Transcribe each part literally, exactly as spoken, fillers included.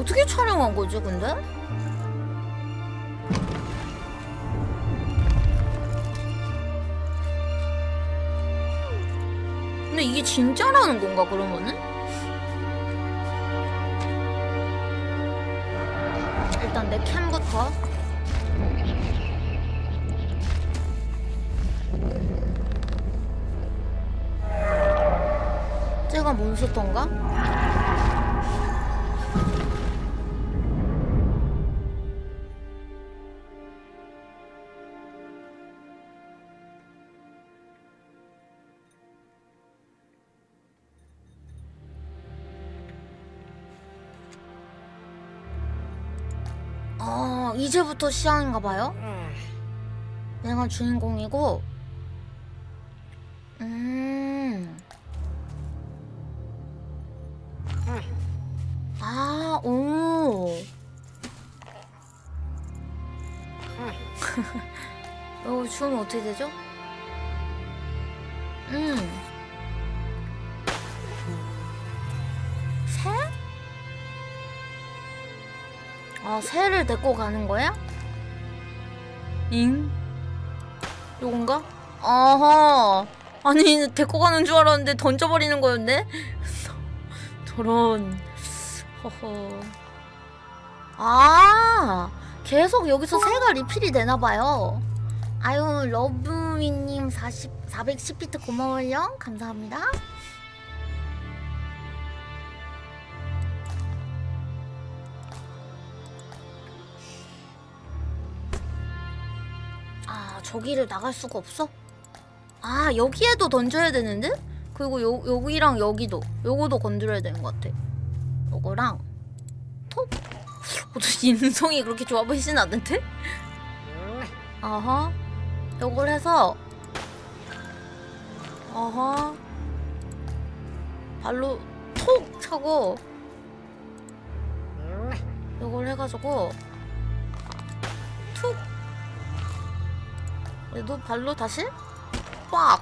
어떻게 촬영한 거지, 근데? 근데 이게 진짜라는 건가, 그러면은? 일단 내 캠부터. 쟤가 몬스터인가? 어, 이제부터 시작인가봐요? 내가 주인공이고, 음. 아, 오. 이거 주면 어떻게 되죠? 음. 새? 아, 새를 데리고 가는 거야? 잉? 요건가? 아하. 아니, 데리고 가는 줄 알았는데 던져버리는 거였네? 저런. 허허. 아, 계속 여기서 새가 리필이 되나봐요. 아유, 러브미님 사십, 사백십 비트 고마워요. 감사합니다. 아, 저기를 나갈 수가 없어? 아, 여기에도 던져야 되는데? 그리고 요, 여기랑 여기도 요거도 건드려야 되는 것 같아. 요거랑 톡! 어, 인성이 그렇게 좋아 보이진 않는데? 아하. 요걸 해서 아하. 발로 톡! 차고 요걸 해가지고 툭! 얘도 발로 다시 빡!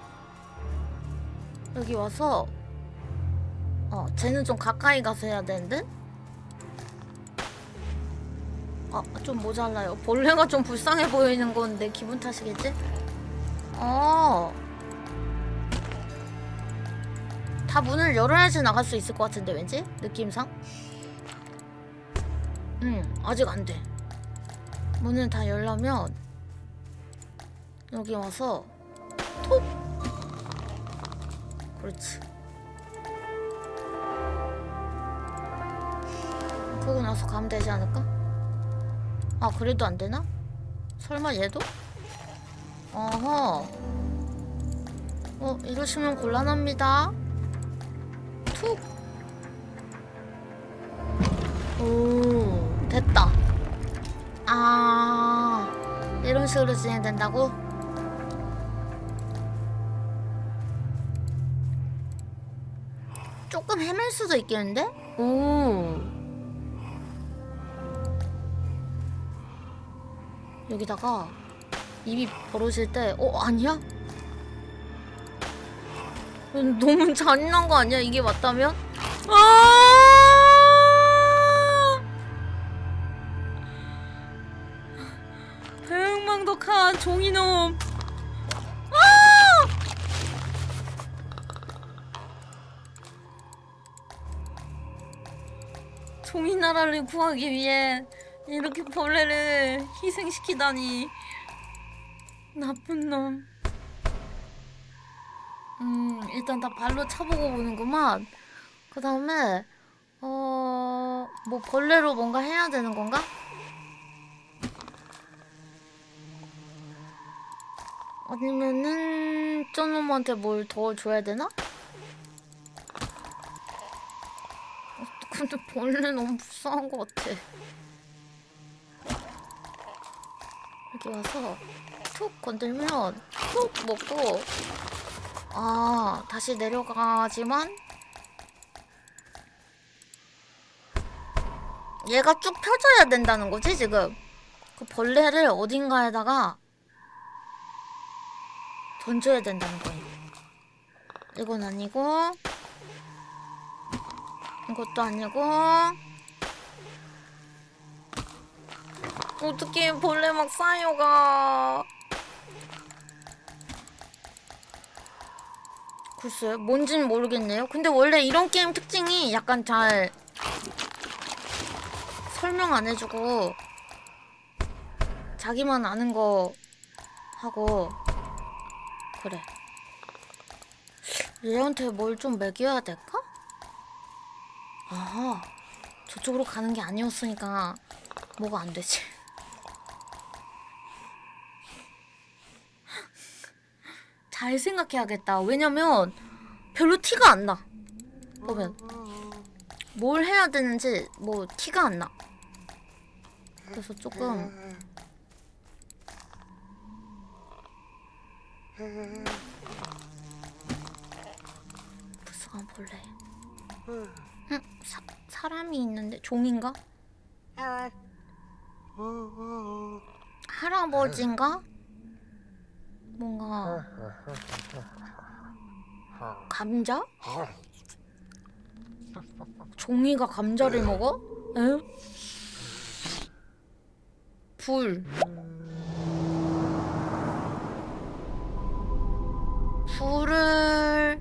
여기 와서 어, 쟤는 좀 가까이 가서 해야 되는데? 아, 좀 모자라요. 벌레가 좀 불쌍해 보이는 건 내 기분 탓이겠지? 어. 다 문을 열어야지 나갈 수 있을 것 같은데, 왠지? 느낌상? 응, 아직 안 돼. 문을 다 열려면 여기 와서 톡! 그렇지. 그러고 나서 가면 되지 않을까? 아, 그래도 안 되나? 설마 얘도? 어허. 어, 이러시면 곤란합니다. 툭! 오, 됐다. 아, 이런 식으로 진행된다고? 조금 헤맬 수도 있겠는데? 오. 여기다가 입이 벌어질 때, 어, 아니야? 너무 잔인한 거 아니야? 이게 맞다면? 아! 배은망덕한 종이놈. 아! 종이나라를 구하기 위해 이렇게 벌레를 희생시키다니. 나쁜 놈. 음, 일단 다 발로 차보고 보는구만. 그 다음에 어... 뭐 벌레로 뭔가 해야 되는 건가? 아니면은 저놈한테 뭘 더 줘야 되나? 어, 근데 벌레 너무 불쌍한 것 같아. 여기 와서 툭 건들면 툭 먹고, 아, 다시 내려가지만 얘가 쭉 펴져야 된다는 거지, 지금. 그 벌레를 어딘가에다가 던져야 된다는 거예요. 이건 아니고, 이것도 아니고, 어떻게 벌레 막 쌓여가. 글쎄 뭔진 모르겠네요. 근데 원래 이런 게임 특징이 약간 잘 설명 안 해주고 자기만 아는 거 하고 그래. 얘한테 뭘 좀 먹여야 될까? 아, 저쪽으로 가는 게 아니었으니까 뭐가 안 되지. 잘 생각해야겠다. 왜냐면 별로 티가 안 나. 보면 뭘 해야 되는지 뭐 티가 안 나. 그래서 조금 부스간 벌레. 응? 사, 사람이 있는데 종인가? 할아버지인가? 뭔가 감자? 종이가 감자를 먹어? 에? 불. 불을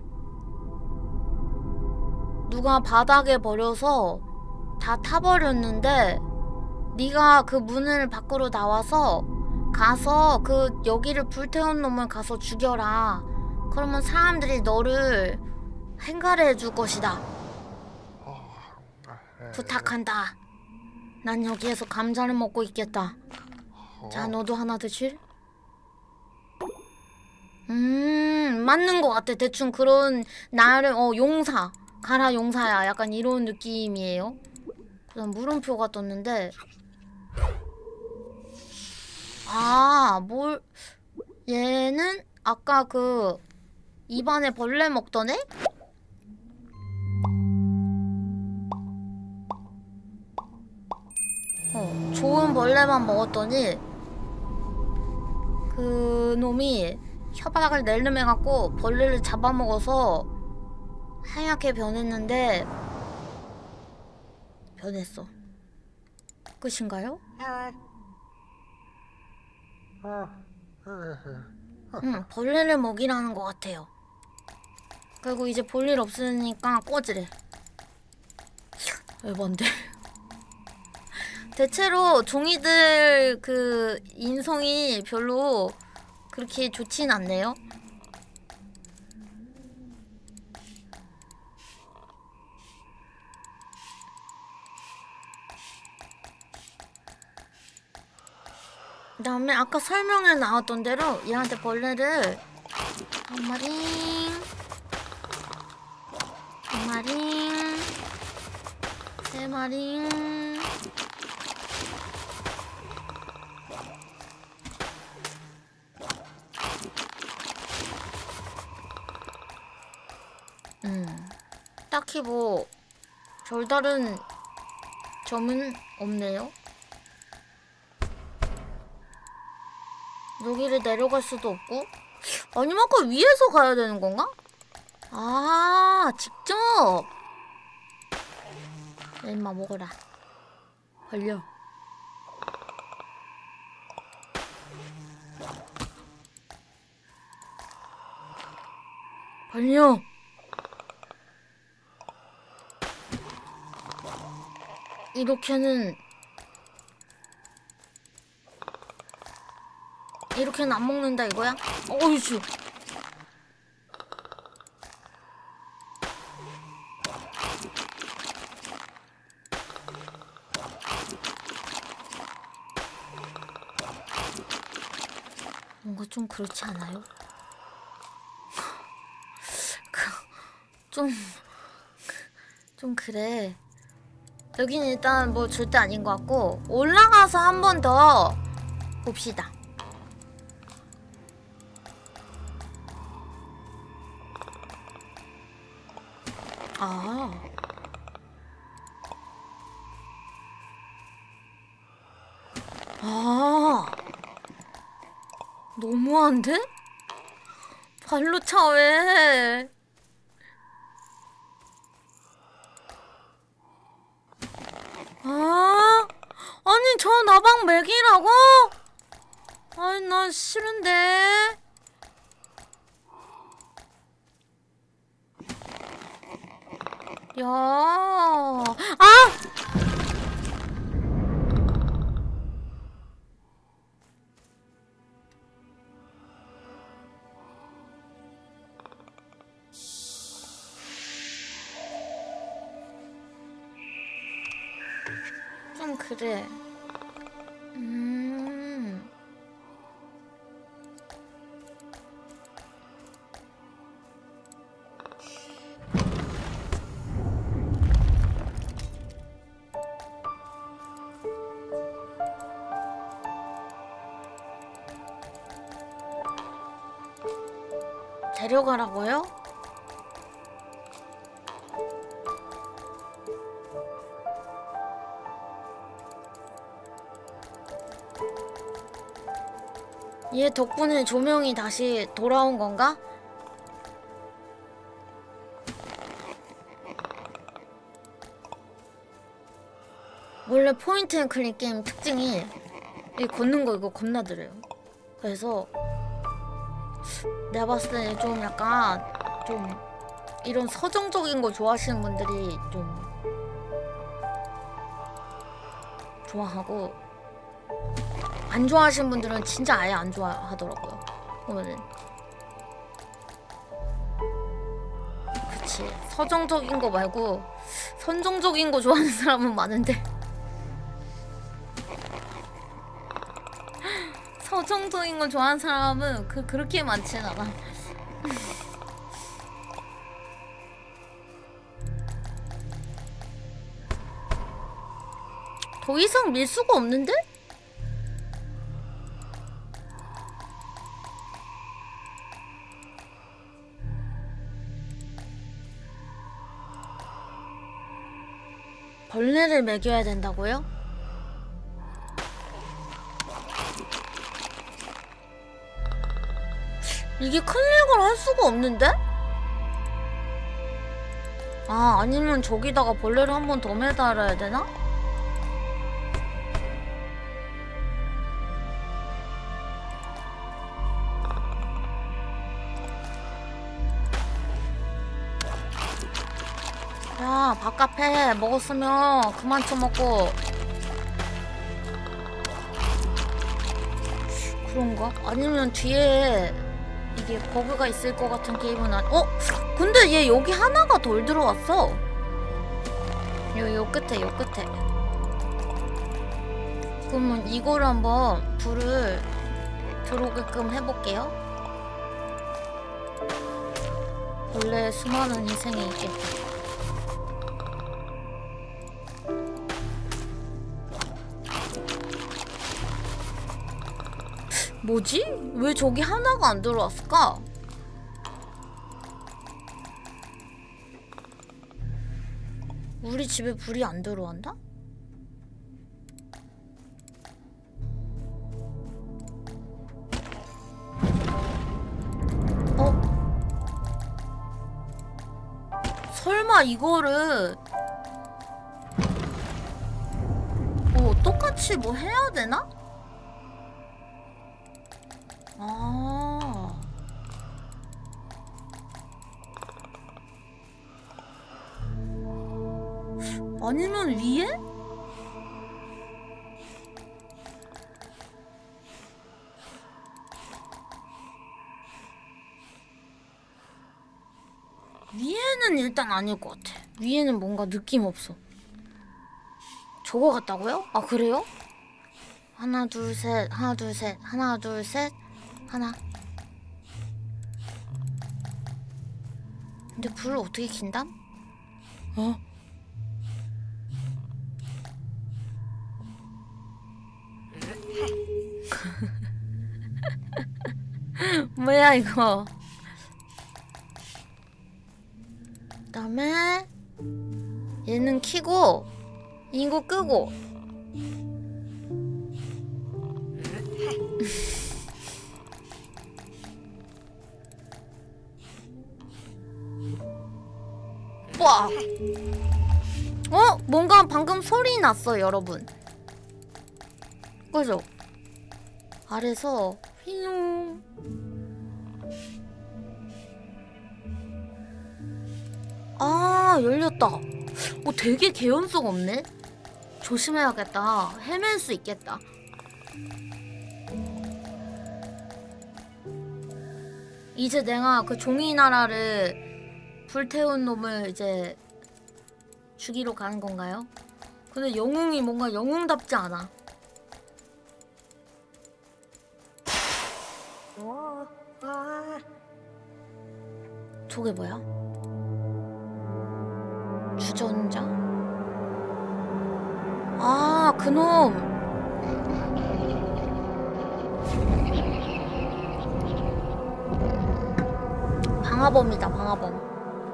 누가 바닥에 버려서 다 타버렸는데 네가 그 문을 밖으로 나와서 가서 그 여기를 불태운 놈을 가서 죽여라. 그러면 사람들이 너를 행가래 해줄 것이다. 부탁한다. 난 여기에서 감자를 먹고 있겠다. 자, 너도 하나 드실? 음, 맞는 것 같아. 대충 그런 나를 어 용사 가라 용사야 약간 이런 느낌이에요. 그다음 물음표가 떴는데 아, 뭘 얘는 아까 그 입안에 벌레 먹던 애? 어, 좋은 벌레만 먹었더니 그 놈이 혀바닥을 내름해갖고 벌레를 잡아먹어서 하얗게 변했는데 변했어. 끝인가요? 응, 벌레를 먹이라는 것 같아요. 그리고 이제 볼 일 없으니까 꺼지래. 에반데. 대체로 종이들 그 인성이 별로 그렇게 좋진 않네요. 그 다음에 아까 설명에 나왔던 대로 얘한테 벌레를 한 마리 두 마리 세 마리 음 딱히 뭐 별다른 점은 없네요. 여기를 내려갈 수도 없고. 아니면 아까 위에서 가야 되는 건가? 아, 직접! 야, 임마 먹어라. 걸려. 벌려! 이렇게는 이렇게는 안 먹는다 이거야? 어이씨. 뭔가 좀 그렇지 않아요? 좀... 좀 그래. 여긴 일단 뭐 절대 아닌 것 같고 올라가서 한 번 더 봅시다. 아. 아. 너무한데? 발로 차 왜? 아. 아니 저 나방 먹이라고? 아니 나 싫은데. 야, 아! 좀 그래. 음. 데려가라고요? 얘 덕분에 조명이 다시 돌아온 건가? 원래 포인트 앤 클릭 게임 특징이 이 걷는 거 이거 겁나 느려요. 그래서 내가 봤을 때 좀 약간 좀 이런 서정적인 거 좋아하시는 분들이 좀 좋아하고, 안 좋아하시는 분들은 진짜 아예 안 좋아하더라고요. 보면은 그치, 서정적인 거 말고 선정적인 거 좋아하는 사람은 많은데 서정적인 거 좋아하는 사람은 그 그렇게 많진 않아. 더 이상 밀 수가 없는데? 벌레를 먹여야 된다고요? 이게 클릭을 할 수가 없는데? 아, 아니면 저기다가 벌레를 한 번 더 매달아야 되나? 야, 밥카페 먹었으면 그만 처먹고. 그런가? 아니면 뒤에 이게 버그가 있을 것 같은 게임은 아니... 어? 근데 얘 여기 하나가 덜 들어왔어. 요, 요 끝에, 요 끝에. 그러면 이거를 한번 불을 들어오게끔 해볼게요. 원래 수많은 희생이 있겠다. 뭐지? 왜 저기 하나가 안 들어왔을까? 우리 집에 불이 안 들어왔나? 어? 설마 이거를 어, 똑같이 뭐 해야 되나? 아. 아니면 위에? 위에는 일단 아닐 것 같아. 위에는 뭔가 느낌 없어. 저거 같다고요? 아, 그래요? 하나 둘 셋, 하나 둘 셋, 하나 둘 셋, 하나. 근데 불을 어떻게 킨담? 어? 뭐야 이거? 그다음에 얘는 키고 이거 끄고. 와! 어? 뭔가 방금 소리 났어요, 여러분. 예쁘죠? 아래서 휘용. 아, 열렸다. 오, 되게 개연성 없네? 조심해야겠다. 헤맬 수 있겠다. 이제 내가 그 종이 나라를 불태운 놈을 이제 죽이러 가는 건가요? 근데 영웅이 뭔가 영웅답지 않아. 저게 뭐야? 주전자? 아, 그놈! 방화범이다, 방화범.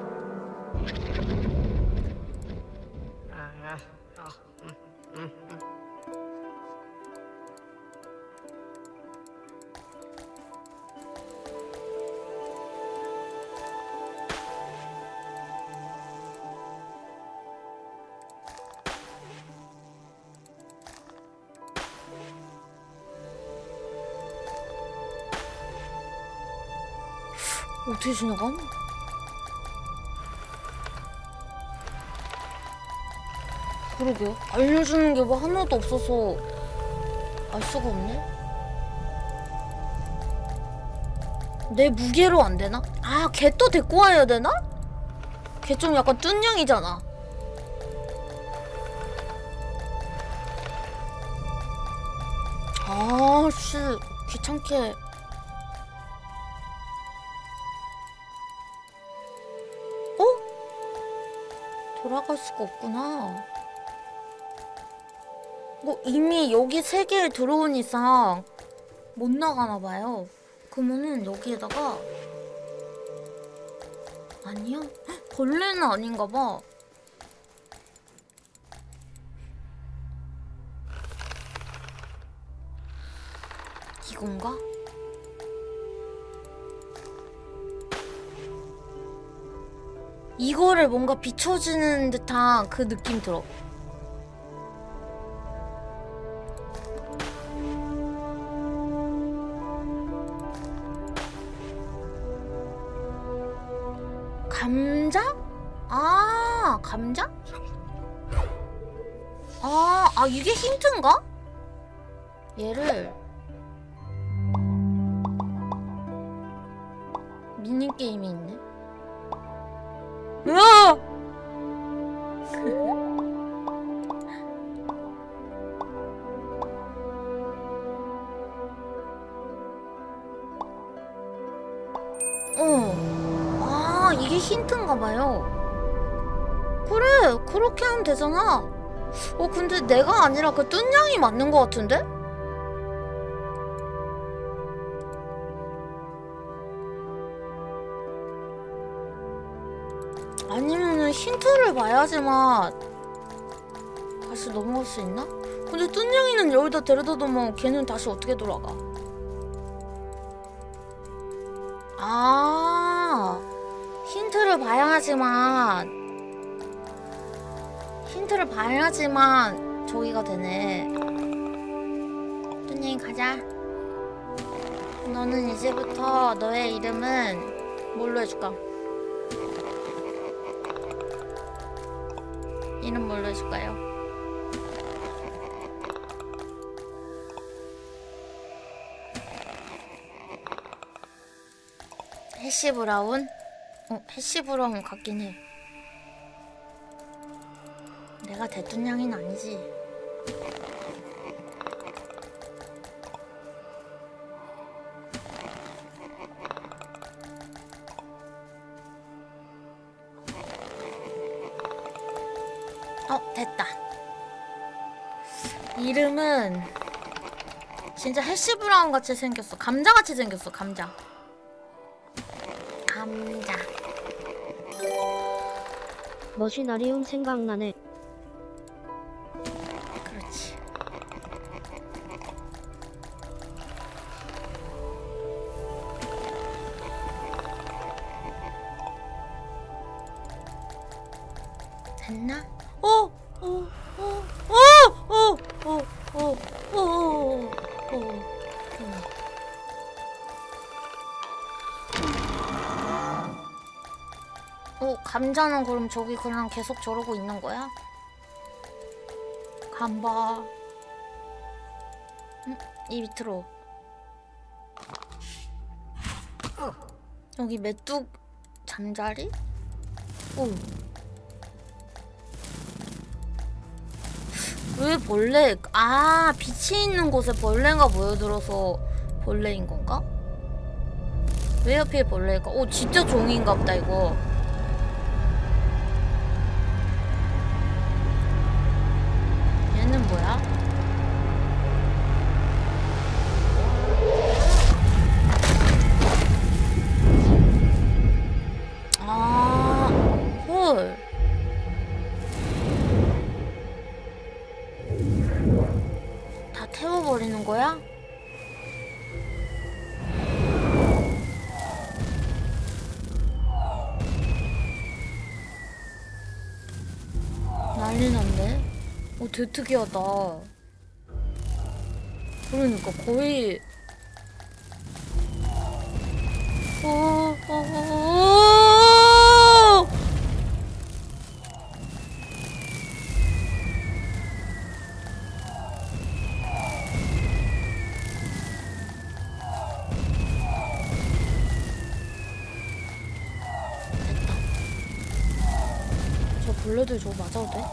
어떻게 지나감? 그러게요. 알려주는 게 뭐 하나도 없어서 알 수가 없네. 내 무게로 안 되나? 아, 걔 또 데리고 와야 되나? 걔 좀 약간 뚠냥이잖아. 아, 씨. 귀찮게. 돌아갈 수가 없구나. 뭐 이미 여기 세계에 들어온 이상 못 나가나봐요. 그러면은 여기에다가 아니야? 헉, 벌레는 아닌가봐. 이건가? 이거를 뭔가 비춰주는 듯한 그 느낌 들어. 감자? 아, 감자? 아, 아 이게 힌트인가? 얘를 미니게임이 있네. 으아! 어. 아, 이게 힌트인가봐요. 그래, 그렇게 하면 되잖아. 어, 근데 내가 아니라 그 뚠냥이 맞는 것 같은데? 아니면은 힌트를 봐야지만 다시 넘어갈 수 있나? 근데 뚠냥이는 여기다 데려다 두면 걔는 다시 어떻게 돌아가? 아, 힌트를 봐야지만 힌트를 봐야지만 저기가 되네. 뚠냥이 가자. 너는 이제부터 너의 이름은 뭘로 해줄까? 이름 뭘로 해줄까요? 해시브라운? 어, 해시브라운 같긴 해. 내가 대뚱냥이는 아니지. 어, 됐다. 이름은 진짜 해시브라운 같이 생겼어. 감자같이 생겼어, 감자. 감자. 머시나리움 생각나네. 그렇지. 됐나? 어! 어! 어! 어! 어! 어! 어! 어! 감자는 그럼 저기 그냥 계속 저러고 있는 거야? 간봐. 응? 이 밑으로. 여기 메뚜 잠자리? 오. 왜 벌레? 아, 빛이 있는 곳에 벌레가 모여들어서 벌레인 건가? 왜 하필 벌레일까? 오, 진짜 종인가 보다 이거. 얘는 뭐야? 아, 헐. 다 태워버리는 거야? 난리 났네. 오, 되게 특이하다. 그러니까 거의 오, 오, 오, 오! 됐다. 저 벌레들 저거 맞아도 돼?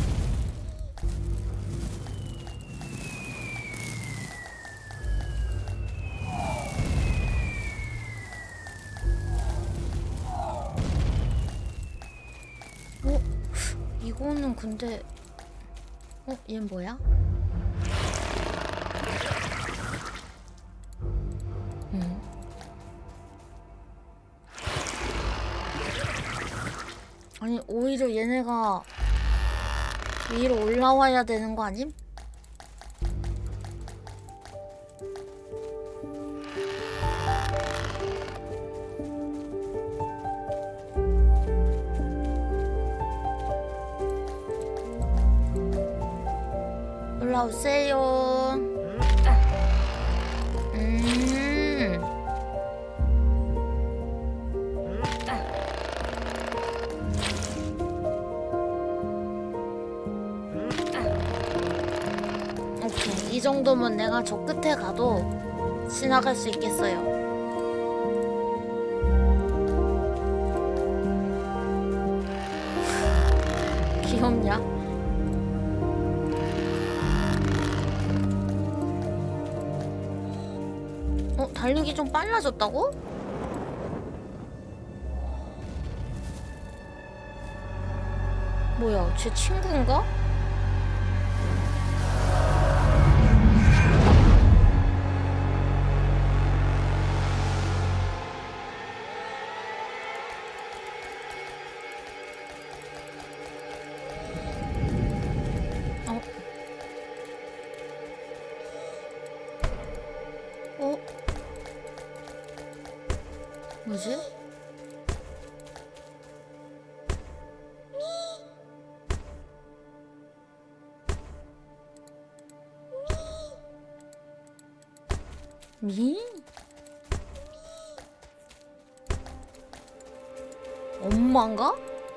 어? 이거는 근데 어? 얘는 뭐야? 응. 아니 오히려 얘네가 위로 올라와야 되는 거 아님? 올라오세요. 음. 오케이. 이 정도면 내가 저 끝에 가도 지나갈 수 있겠어요. 귀엽냐? 어? 달리기 좀 빨라졌다고? 뭐야, 제 친구인가? 어? 어? 뭐지? 미? 엄마인가?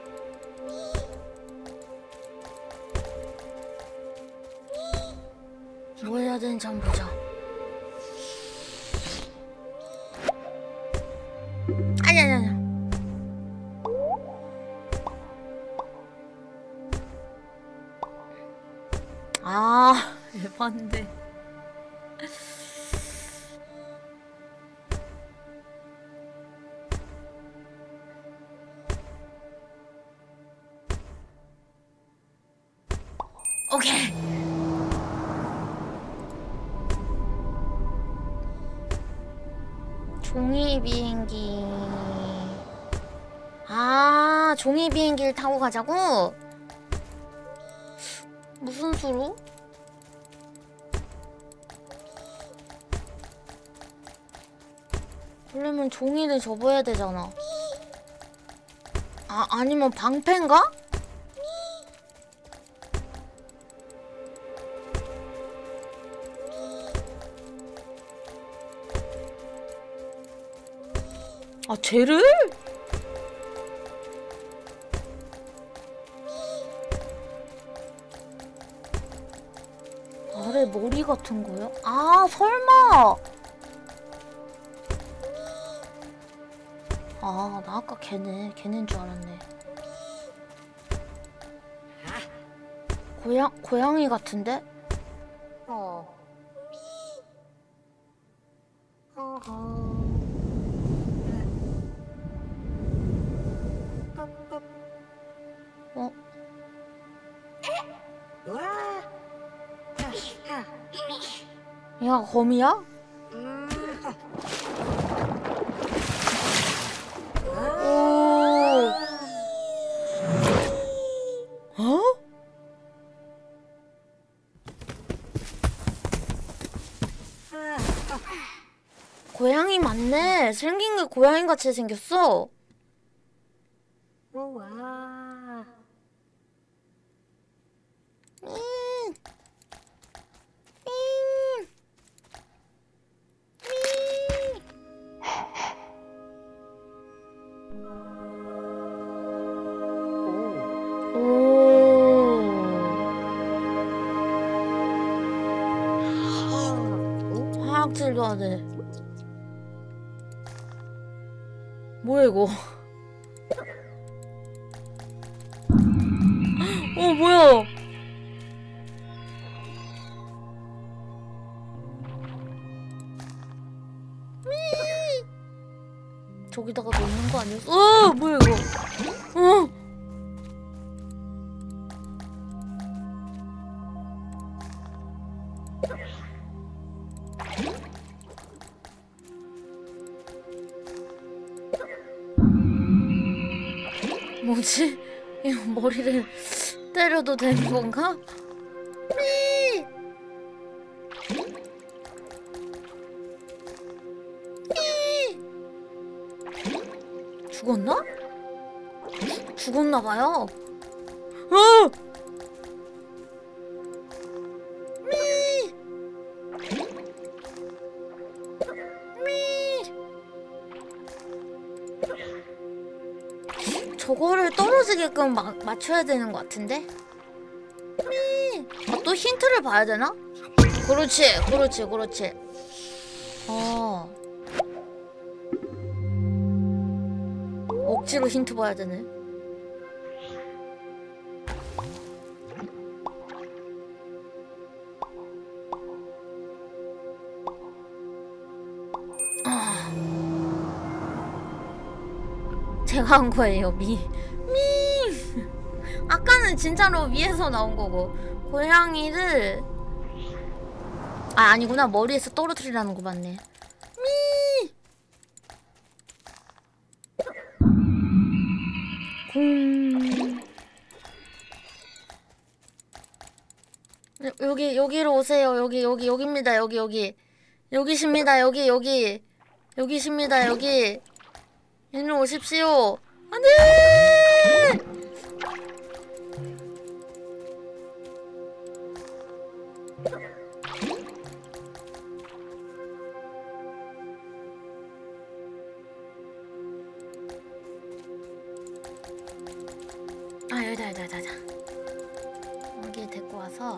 뭐 해야 되는지 한번 보자. 아니 아니 아니. 아, 에반데. 오케이. 종이 비행기. 아, 종이 비행기를 타고 가자고? 무슨 수로? 그러면 종이를 접어야 되잖아. 아, 아니면 방패인가? 아, 쟤를? 같은 거요? 아, 설마! 아, 나 아까 걔네, 걔네인 줄 알았네. 고양, 고양이 같은데? 어. 어허. 어? 와. 얘가 거미야? 음. 오. 어? 고양이 맞네. 생긴 게 고양이 같이 생겼어. 우와. 음. 음. 오. 오. 화학질도 하네. 뭐야 이거? 어 뭐야? 저기다가 넣는 거 아니었어? 어 뭐야 이거? 어? 뭐지? 이거 머리를 때려도 되는 건가? 미! 미! 죽었나? 죽- 죽었나봐요. 어! 미! 미! 저거를 떨어지게끔 마, 맞춰야 되는 것 같은데? 미! 아, 또 힌트를 봐야 되나? 그렇지, 그렇지, 그렇지. 어. 억지로 힌트 봐야 되네. 아. 제가 한 거예요, 미. 미! 아까는 진짜로 위에서 나온 거고, 고양이를. 아, 아니구나. 머리에서 떨어뜨리라는 거 맞네. 미! 공. 여- 여기, 여기로 오세요. 여기, 여기, 여기입니다. 여기, 여기. 여기십니다. 여기, 여기. 여기십니다. 여기. 일로 오십시오. 안 돼! 아, 여기다, 여기다, 여기다. 여기 데리고 와서.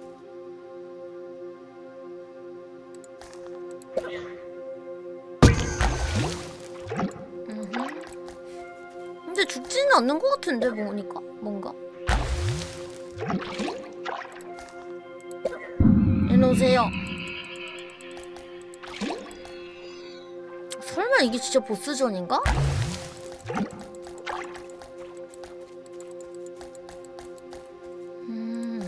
음흠. 근데 죽지는 않는 것 같은데, 보니까? 뭔가? 일로 오세요. 설마 이게 진짜 보스전인가? 음.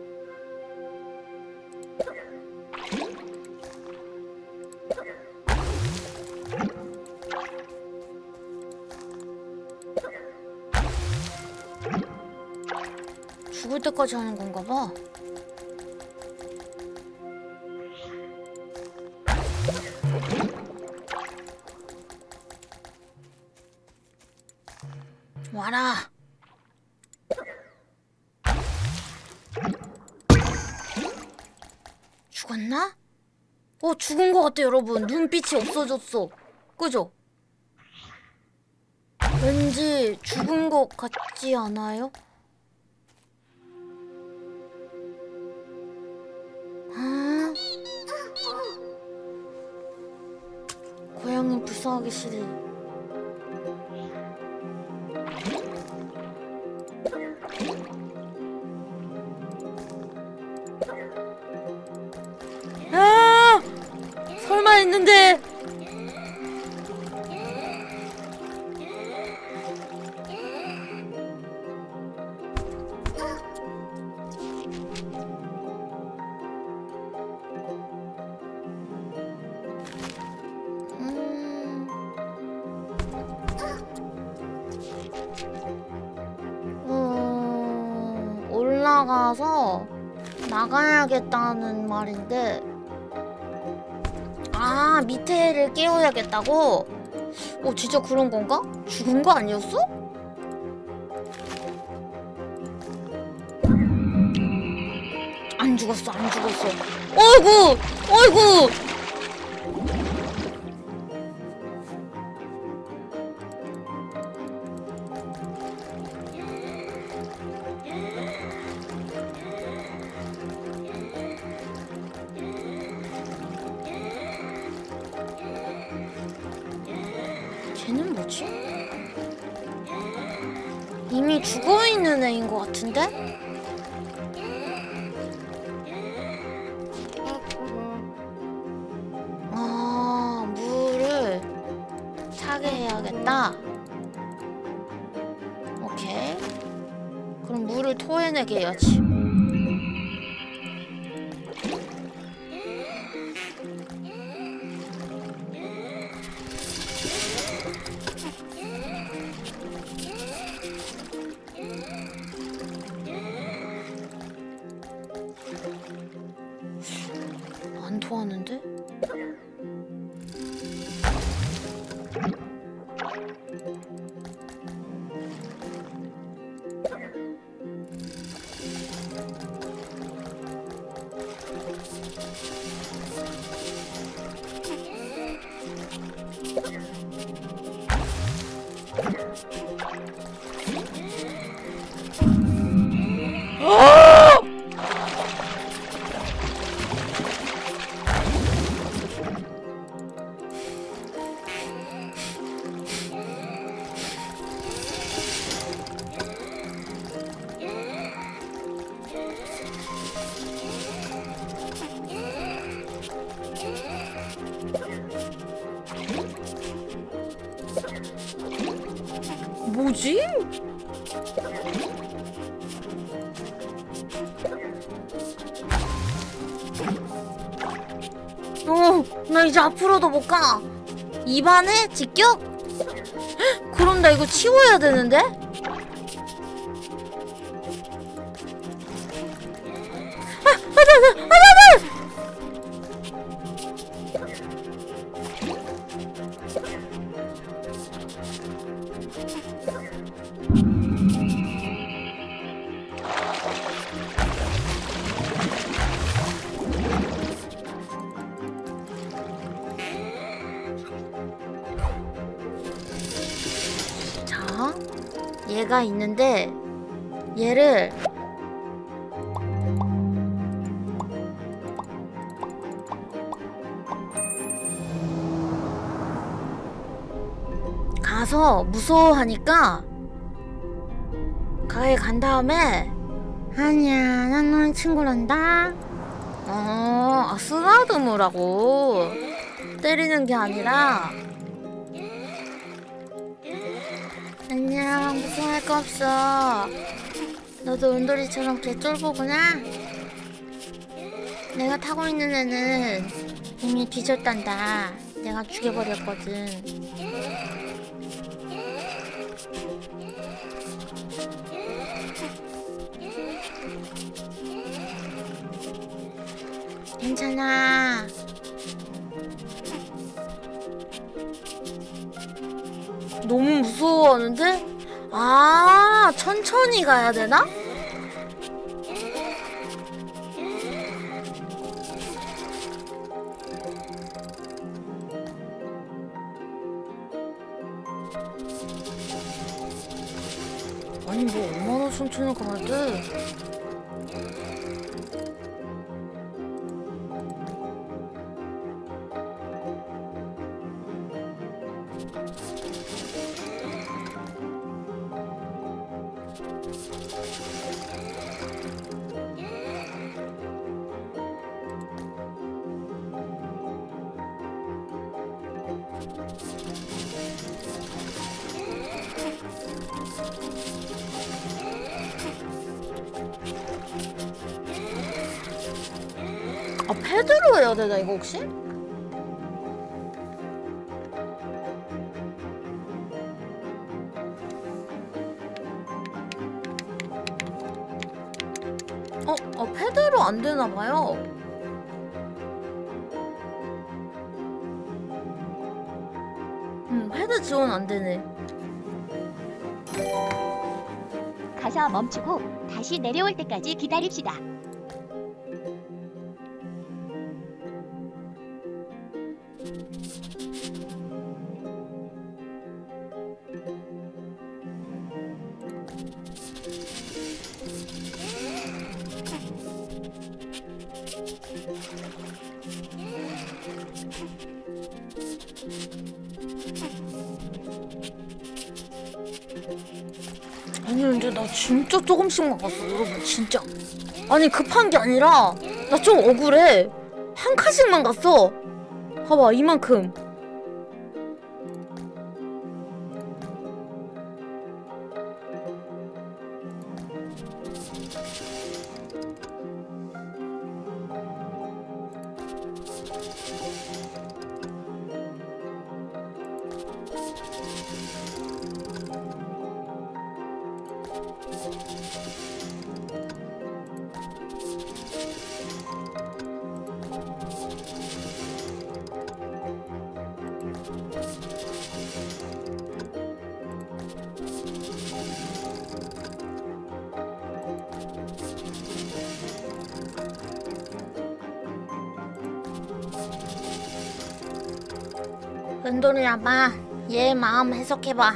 죽을 때까지 하는 건가 봐. 와라. 죽었나? 어, 죽은 것 같아, 여러분. 눈빛이 없어졌어. 그죠? 왠지 죽은 것 같지 않아요? 아, 고양이 불쌍하기 싫어. 아! 설마 있는데. 음, 올라가서 나가야겠다는 말인데, 아, 밑에를 깨워야겠다고? 어, 진짜 그런 건가? 죽은 거 아니었어? 안 죽었어, 안 죽었어. 어이구! 어이구! 쟤는 뭐지? 이미 죽어있는 애인 것 같은데? 아, 물을 차게 해야겠다. 오케이. 그럼 물을 토해내게 해야지. 안 토하는데? 뭐지? 어, 나 이제 앞으로도 못 가. 입안에 직격? 헉, 그럼 나 이거 치워야 되는데? 아, 아, 아, 아, 아, 아! 자, 얘가 있는데 얘를 가서 무서워하니까 가게 간 다음에 아니야, 난 너의 친구란다. 어, 아, 쓰다듬으라고 때리는 게 아니라 안녕, 무서워할 거 없어. 너도 은돌이처럼 개쫄보구나. 내가 타고 있는 애는 이미 뒤졌단다. 내가 죽여버렸거든. 괜찮아. 너무 무서워하는데? 아, 천천히 가야 되나? 아니, 뭐 얼마나 천천히 가야 돼? 아, 패드로 해야 되나 이거 혹시? 어, 어 패드로 안 되나 봐요. 음, 패드 지원 안 되네. 가서 멈추고 다시 내려올 때까지 기다립시다. 아니 근데 나 진짜 조금씩만 갔어 여러분 진짜. 아니 급한 게 아니라 나 좀 억울해. 한 칸씩만 갔어. 봐봐 이만큼. 은돌이야 봐. 얘 마음 해석해봐.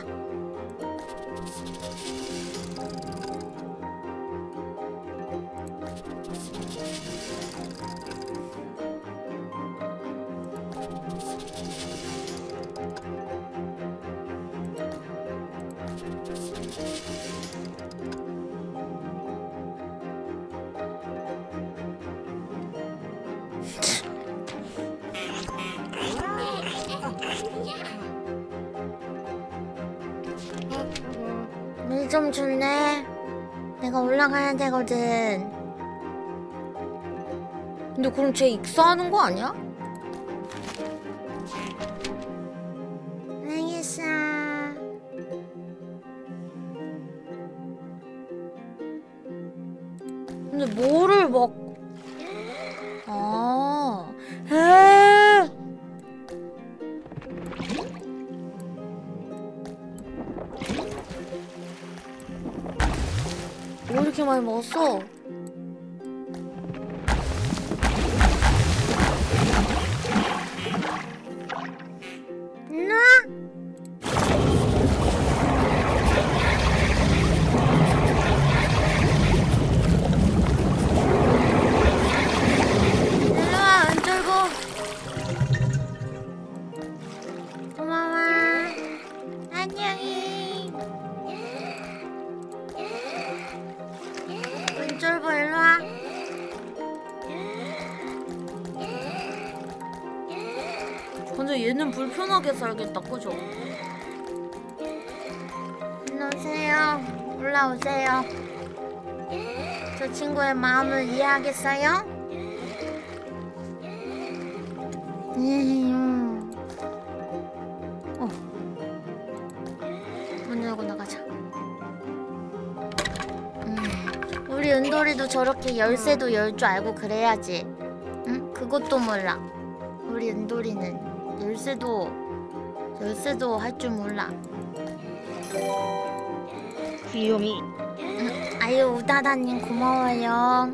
물 좀 줄래? 내가 올라가야 되거든. 근데 그럼 쟤 익사하는 거 아니야? 알겠어. 근데 뭐를 막... 아... 에 왜 이렇게 많이 먹었어? 나? 일로와 은철고. 고마워. 안녕히. 은철고 일로와. 근데 얘는 불편하게 살겠다, 그죠? 올라오세요. 올라오세요. 저 친구의 마음을 이해하겠어요? 음. 어. 문 열고 나가자. 음. 우리 은돌이도 저렇게 열쇠도 열 줄 알고 그래야지. 응? 그것도 몰라. 우리 은돌이는 열쇠도 열쇠도 할 줄 몰라. 귀요미. 응. 아유 우다다님 고마워요.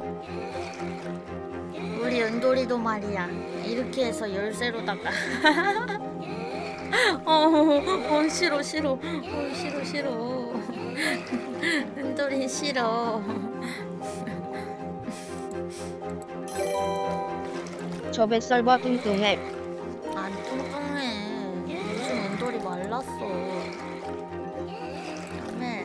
우리 은돌이도 말이야 이렇게 해서 열쇠로다가 어, 어 싫어 싫어 어 싫어 싫어 은돌이 싫어. 저 뱃살봐 뚱뚱해. 안 뚱뚱해. 요즘 은돌이 말라. 몰랐어. 그다음에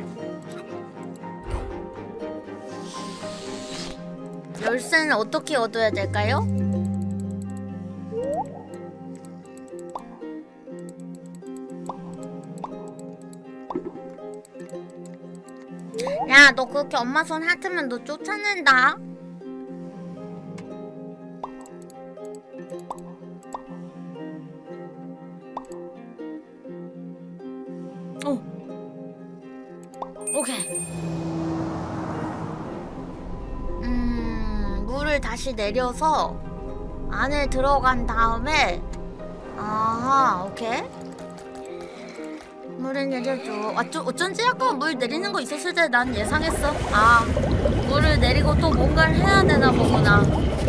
열쇠는 어떻게 얻어야 될까요? 야, 너 그렇게 엄마 손 핥으면 너 쫓아낸다. 어. 오케이. 음, 물을 다시 내려서 안에 들어간 다음에 아하, 오케이. 물을 내려줘. 아, 좀 어쩐지 아까 물 내리는 거 있었을 때 난 예상했어. 아, 물을 내리고 또 뭔가를 해야 되나 보구나.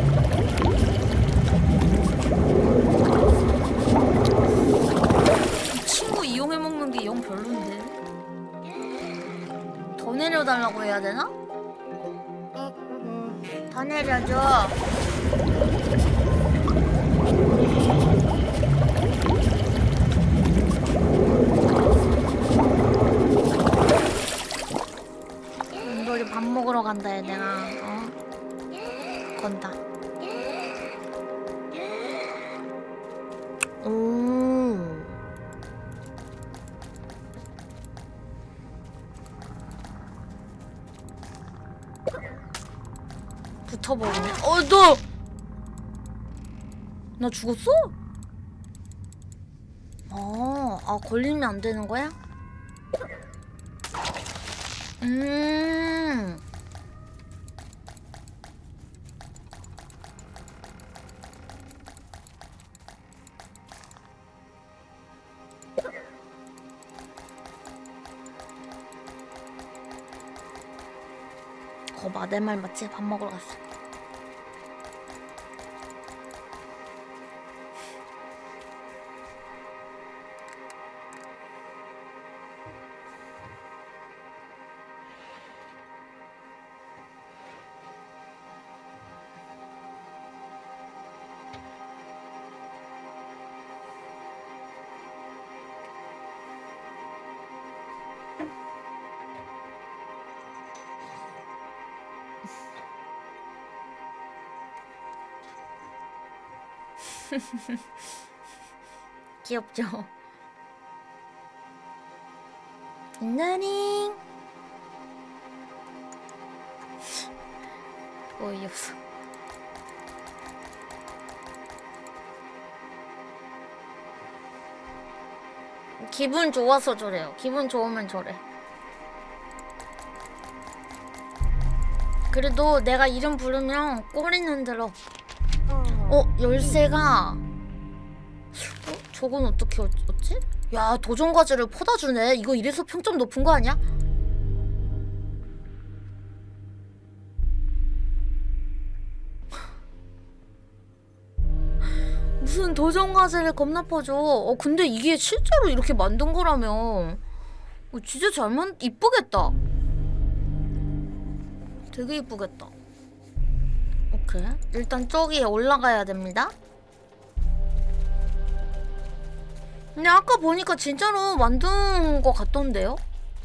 이 친구 이용해 먹는 게 영 별론데. 더 내려달라고 해야 되나? 더 내려줘. 우리 밥 먹으러 간다 얘들아. 어? 건다. 오. 붙어버리네. 어, 너! 나 죽었어? 어, 아, 걸리면 안 되는 거야? 음. 거봐, 내 말 맞지? 밥 먹으러 갔어. 귀엽죠? 나닝 어이없어. 기분 좋아서 저래요. 기분 좋으면 저래. 그래도 내가 이름 부르면 꼬리는 흔들어. 어, 열쇠가 어? 저건 어떻게 얻, 얻지? 야, 도전과제를 퍼다 주네. 이거 이래서 평점 높은 거 아니야? 무슨 도전과제를 겁나 퍼줘. 어, 근데 이게 실제로 이렇게 만든 거라면 어, 진짜 잘 만... 이쁘겠다. 되게 이쁘겠다. 오케이. 일단 저기에 올라가야 됩니다. 근데 아까 보니까 진짜로 만든 거 같던데요?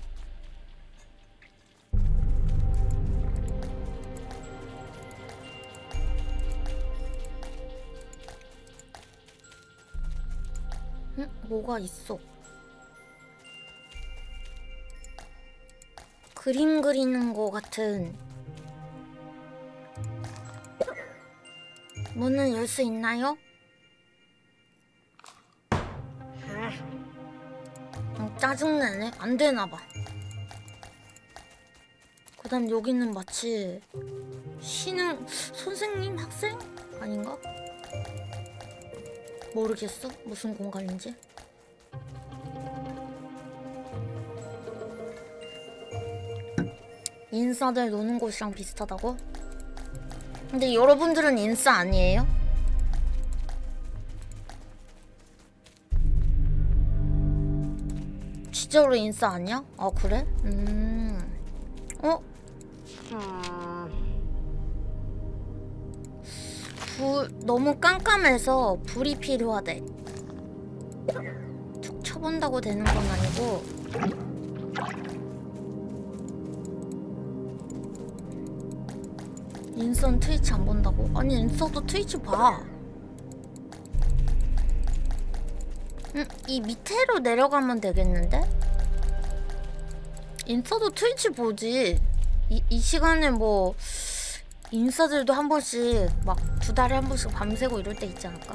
응? 뭐가 있어? 그림 그리는 거 같은. 문은 열 수 있나요? 어, 짜증내네. 안 되나봐. 그 다음 여기는 마치 쉬는 선생님? 학생? 아닌가? 모르겠어. 무슨 공간인지. 인싸들 노는 곳이랑 비슷하다고? 근데 여러분들은 인싸 아니에요? 진짜로 인싸 아니야? 아 그래? 음... 어? 불... 너무 깜깜해서 불이 필요하대. 툭 쳐본다고 되는 건 아니고. 인선 트위치 안 본다고? 아니 인서도 트위치 봐. 음, 이 밑으로 내려가면 되겠는데? 인서도 트위치 보지. 이, 이 시간에 뭐 인싸들도 한 번씩 막 두 달에 한 번씩 밤새고 이럴 때 있지 않을까?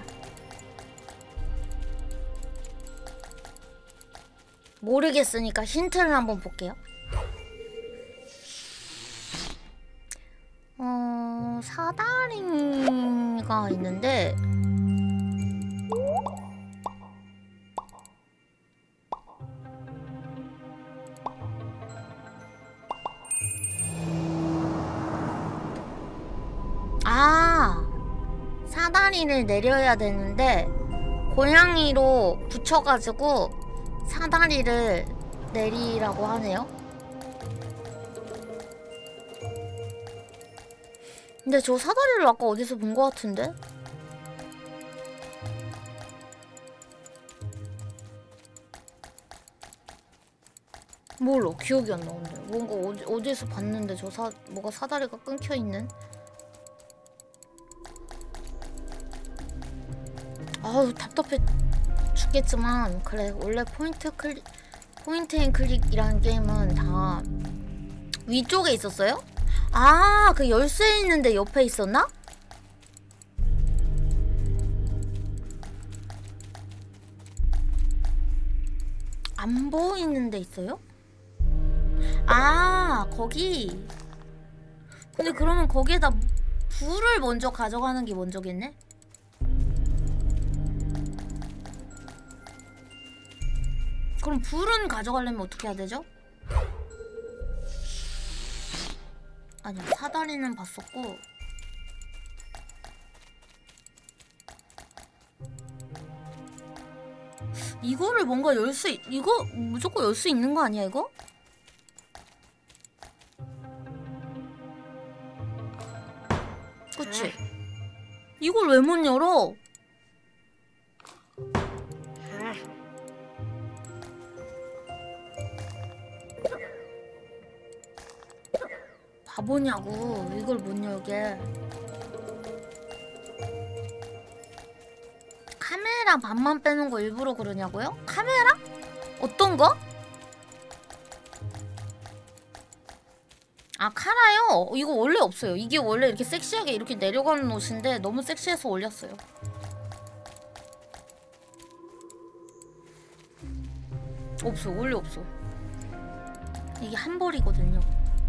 모르겠으니까 힌트를 한번 볼게요. 어... 사다리가 있는데 아! 사다리를 내려야 되는데 고양이로 붙여가지고 사다리를 내리라고 하네요. 근데 저 사다리를 아까 어디서 본 것 같은데? 몰라, 기억이 안 나는데. 뭔가 어디, 어디에서 봤는데 저 사, 뭐가 사다리가 끊겨있는? 아우 답답해 죽겠지만 그래, 원래 포인트 클릭 포인트 앤 클릭이라는 게임은 다 위쪽에 있었어요? 아, 그 열쇠 있는데 옆에 있었나? 안 보이는 데 있어요? 아, 거기. 근데 그러면 거기에다 불을 먼저 가져가는 게 먼저겠네? 그럼 불은 가져가려면 어떻게 해야 되죠? 아니야, 사다리는 봤었고. 이거를 뭔가 열 수, 이거 무조건 열 수 있는 거 아니야, 이거? 그치? 이걸 왜 못 열어? 바보냐고, 이걸 못 열게. 카메라 반만 빼는 거 일부러 그러냐고요? 카메라? 어떤 거? 아, 카라요? 이거 원래 없어요. 이게 원래 이렇게 섹시하게 이렇게 내려가는 옷인데 너무 섹시해서 올렸어요. 없어, 원래 없어. 이게 한 벌이거든요.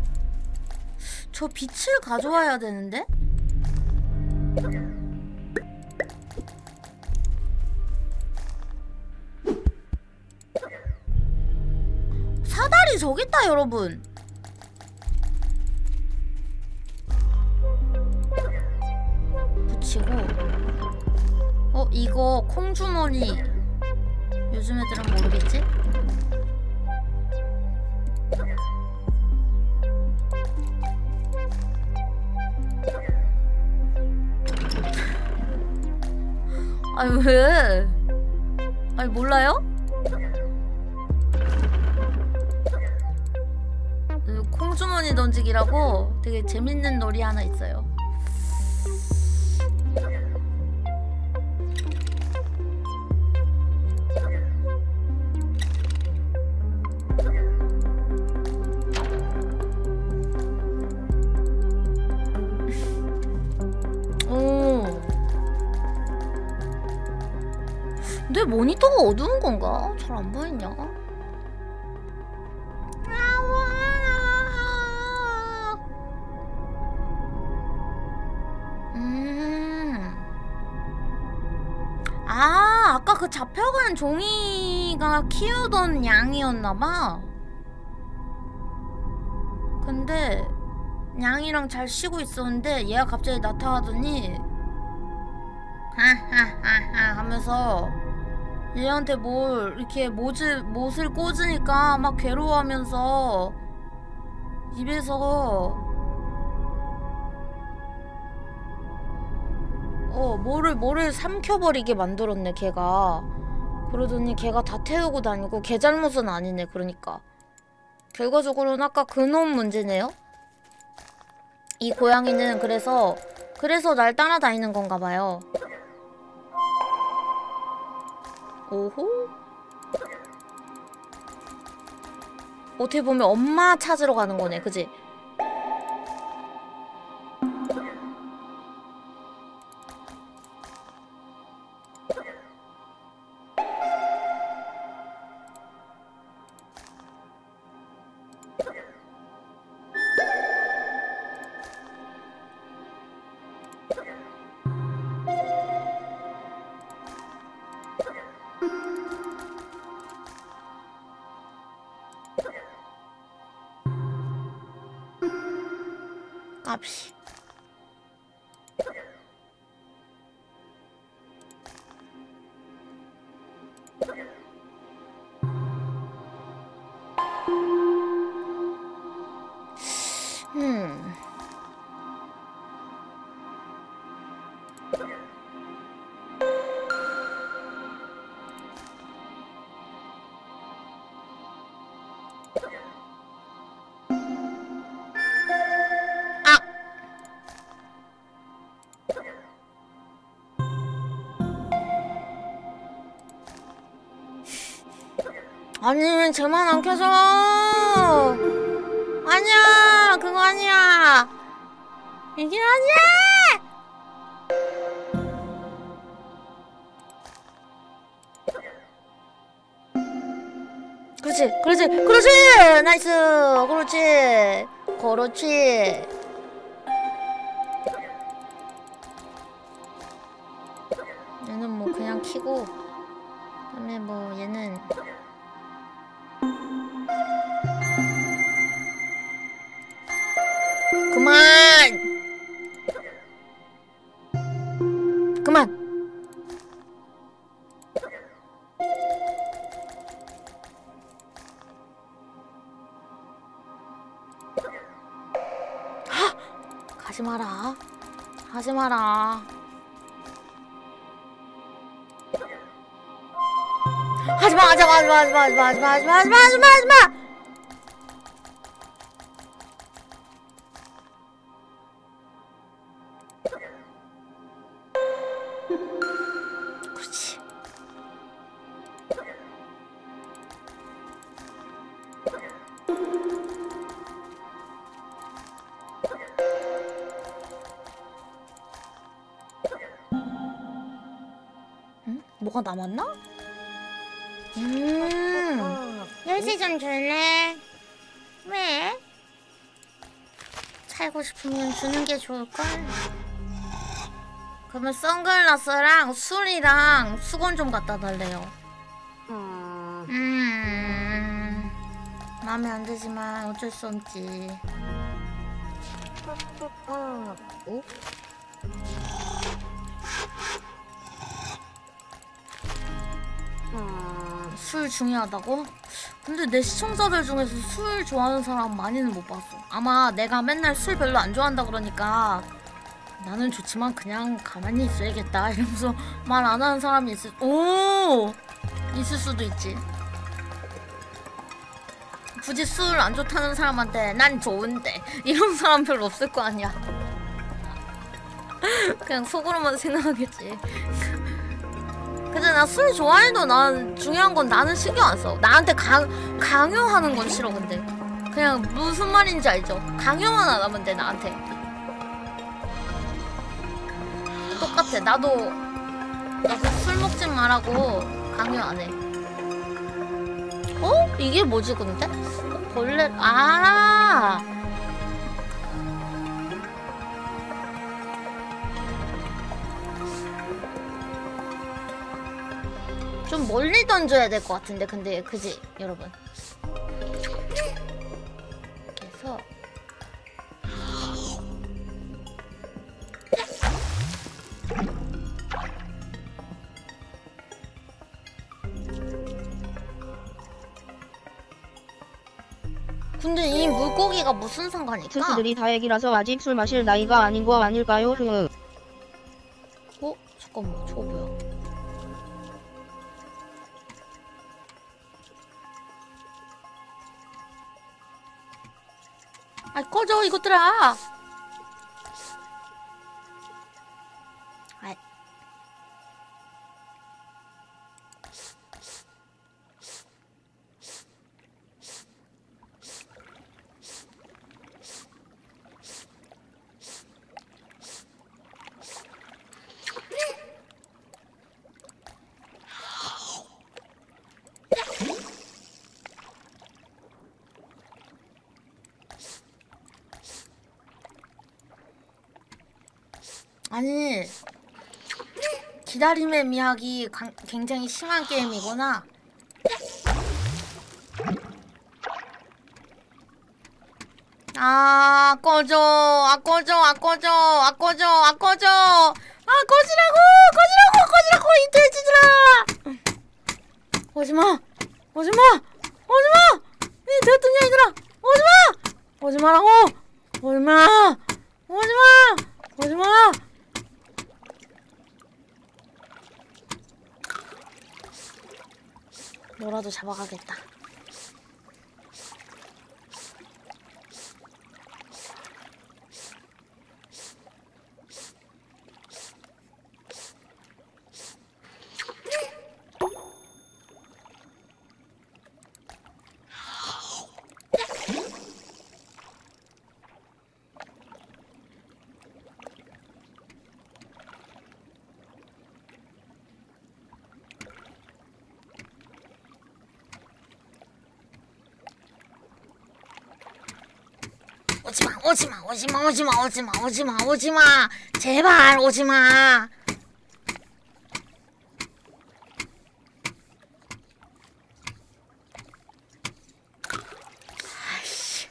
저 빛을 가져와야 되는데? 사다리 저기 있다, 여러분. 붙이고. 어, 이거 콩주머니. 요즘 애들은 모르겠지? 아니 왜? 아니 몰라요? 콩주머니 던지기라고 되게 재밌는 놀이 하나 있어요. 내 모니터가 어두운 건가? 잘 안 보이냐? 음. 아, 아까 그 잡혀간 종이가 키우던 양이었나봐. 근데 양이랑 잘 쉬고 있었는데 얘가 갑자기 나타나더니 하하하하 하면서 얘한테 뭘 이렇게 못을, 못을 꽂으니까 막 괴로워하면서 입에서 어 뭐를 뭐를 삼켜버리게 만들었네 걔가. 그러더니 걔가 다 태우고 다니고 걔 잘못은 아니네. 그러니까 결과적으로는 아까 그놈 문제네요. 이 고양이는 그래서 그래서 날 따라다니는 건가 봐요. 오호. 어떻게 보면 엄마 찾으러 가는 거네, 그지? 까비. 음. 아니 쟤만 안 켜져. 아니야 그거 아니야. 이게 아니야. 그렇지 그렇지 그렇지 나이스. 그렇지 그렇지. 얘는 뭐 그냥 키고 그다음에 뭐 얘는 그만! 그만! 하! 가지 마라. 하지 마라. 하지 마, 하지 마, 하지 마, 하지 마, 하지 마, 하지 마, 하지 마, 하지 마, 하지 마, 하지 마! 그렇지. 응? 뭐가 남았나? 음, 열쇠 좀 줄래? 왜? 살고 싶으면 주는 게 좋을걸? 그러면 선글라스랑 술이랑 수건 좀 갖다 달래요. 음. 음, 마음에 안 들지만 어쩔 수 없지. 어? 음. 술 중요하다고? 근데 내 시청자들 중에서 술 좋아하는 사람 많이는 못 봤어. 아마 내가 맨날 술 별로 안 좋아한다 그러니까 나는 좋지만 그냥 가만히 있어야겠다 이러면서 말 안 하는 사람이 있을 오 있을 수도 있지. 굳이 술 안 좋다는 사람한테 난 좋은데 이런 사람 별로 없을 거 아니야. 그냥 속으로만 생각하겠지. 근데 나 술 좋아해도 난 중요한 건 나는 신경 안 써. 나한테 강, 강요하는 건 싫어. 근데 그냥 무슨 말인지 알죠? 강요만 안 하면 돼 나한테. 똑같아. 나도 나도 술 먹지 말라고 강요 안 해. 어? 이게 뭐지 근데? 어, 벌레 아 좀 멀리 던져야 될 것 같은데 근데 그지 여러분? 그래서 근데 이 물고기가 무슨 상관일까? 특수들이 다 애기라서 아직 술 마실 나이가 아닌 거 아닐까요? 흐. 어? 잠깐만 저거 뭐야? 아 꺼져 이것들아. 아이. 아니 기다림의 미학이 강, 굉장히 심한 게임이구나. 아 꺼져 아 꺼져 아 꺼져 아 꺼져 아 꺼져 아 꺼지라고 꺼지라고 꺼지라고 이 돼지들아. 오지마 오지마 오지마 이 대통령이들아 오지마 오지마라고 오지마 오지마 오지마. 너라도 잡아가겠다. 오지마 오지마 오지마 오지마 오지마 오지마 오지마 제발 오지마. 아이씨.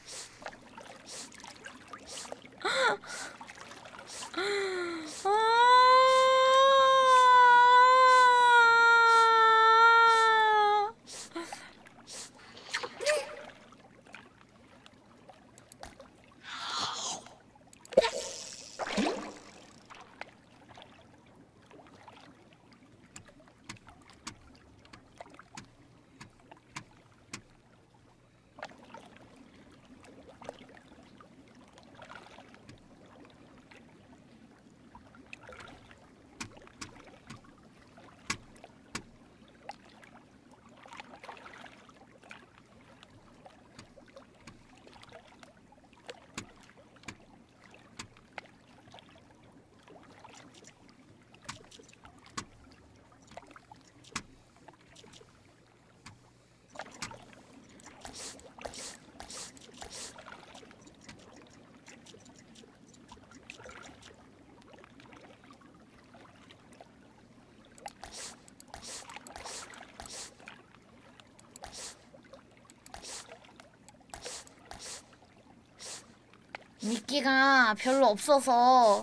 미끼가 별로 없어서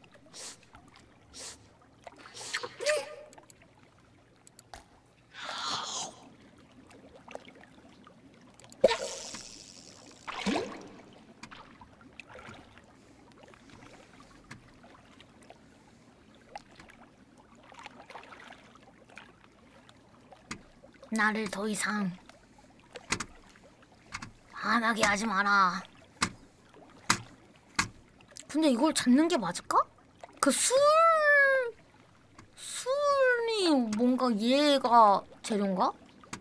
나를 더 이상 화나게 하지 마라. 근데 이걸 잡는 게 맞을까? 그 술... 술이 뭔가 얘가 재료인가?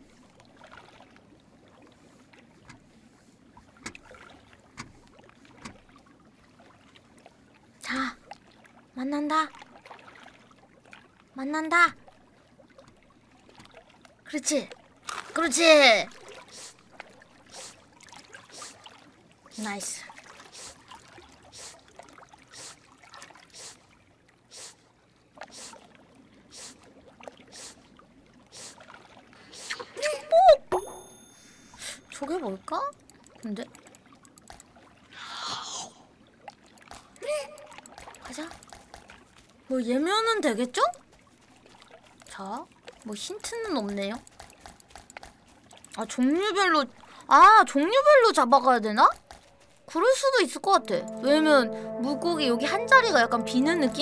자, 만난다. 만난다. 그렇지. 그렇지. 나이스. 저게 뭘까? 근데? 가자. 뭐 예면은 되겠죠? 자, 뭐 힌트는 없네요. 아, 종류별로 아, 종류별로 잡아가야 되나? 그럴 수도 있을 것 같아. 왜냐면 물고기 여기 한 자리가 약간 비는 느낌?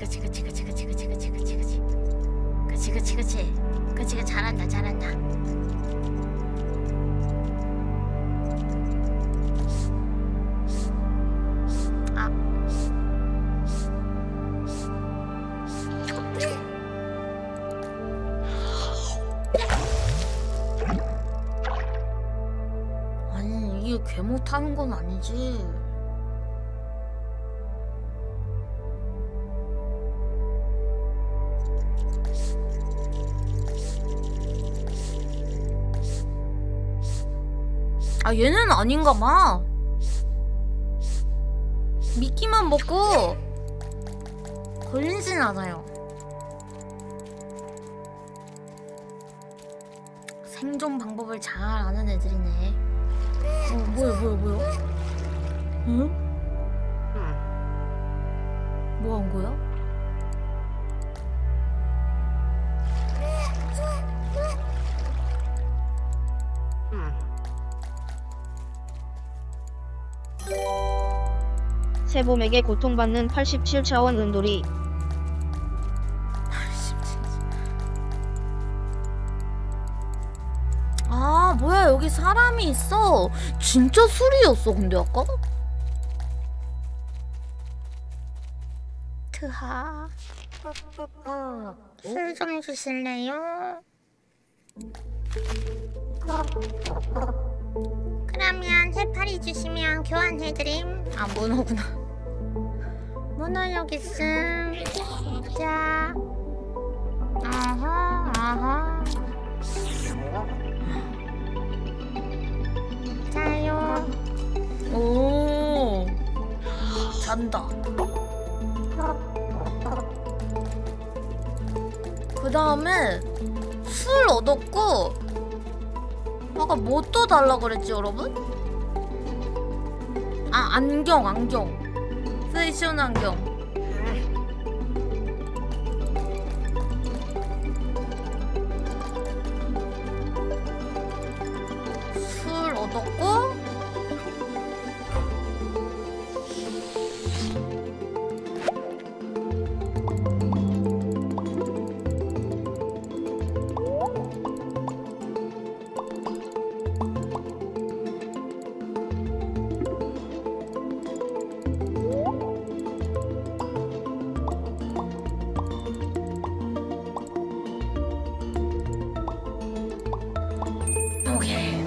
그치 그치 그치 그치 그치 그치 그치 그치 그치 그치 그치 그치 잘한다 잘한다. 아 아니 이게 개 못하는 건 아니지. 아 얘는 아닌가 봐. 미끼만 먹고 걸리진 않아요. 생존 방법을 잘 아는 애들이네. 어 뭐야 뭐야 뭐야? 응? 뭐 한 거야? 세봄에게 고통받는 팔십칠 차원 은돌이. 아 뭐야 여기 사람이 있어. 진짜 술이었어 근데 아까? 트하 술 좀 주실래요? 그러면 해파리 주시면 교환해드림. 아 문어구나. 문어 여기 있음. 자 아하 아하 자요. 오 잔다. 그 다음에 술 얻었고 아까 뭐 또 달라 그랬지 여러분? 아 안경 안경 세이션 안경. 술 얻었고 오케이.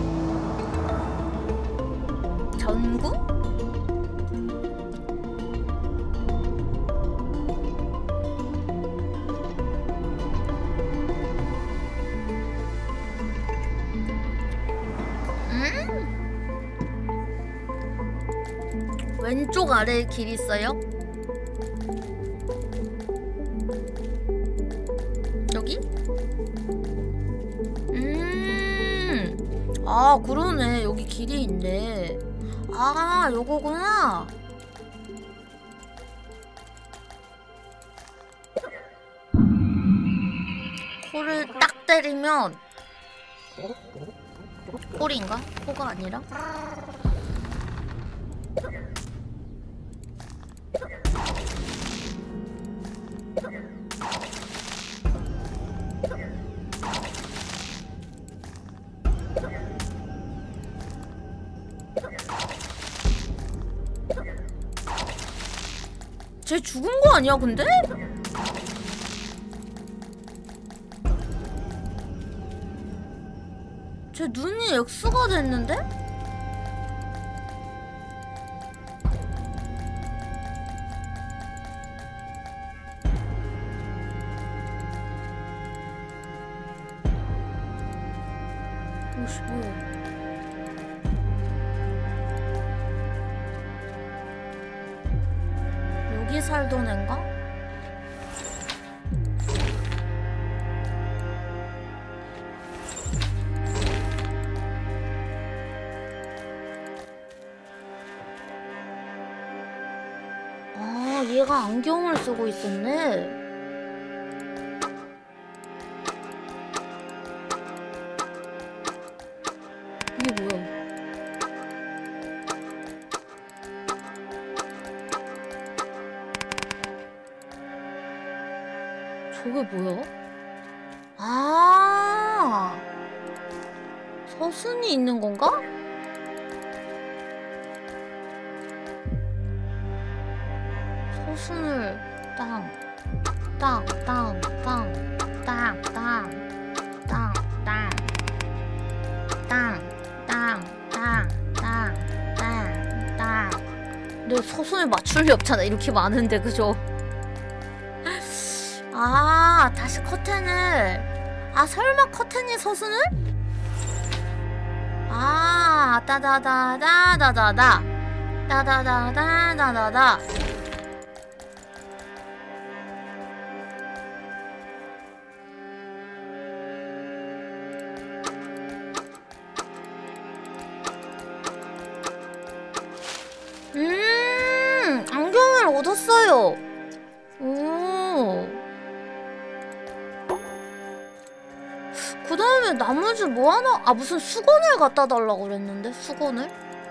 전구? 음? 왼쪽 아래에 길 있어요? 여기? 음, 아 그러네 여기 길이 있네. 아 요거구나. 코를 딱 때리면 꼬리인가? 코가 아니라? 쟤 죽은 거 아니야 근데? 쟤 눈이 X가 됐는데? 오씨 뭐야. 여기 살던 앤가? 아 얘가 안경을 쓰고 있었네. 이게 뭐야? 이게 뭐야? 아, 서순이 있는 건가? 서순을 땅, 땅, 땅, 땅, 땅, 땅, 땅, 땅, 땅, 땅, 땅, 땅, 땅, 땅. 근데 서순을 맞출 리 없잖아. 이렇게 많은데, 그죠? 아, 다시 커튼을. 아, 설마 커튼이 서순을? 아, 따다다다다다다. 따다다다다다다. 음, 안경을 얻었어요. 오. 그 다음에 나머지 뭐 하나? 아, 무슨 수건을 갖다 달라고 그랬는데? 수건을?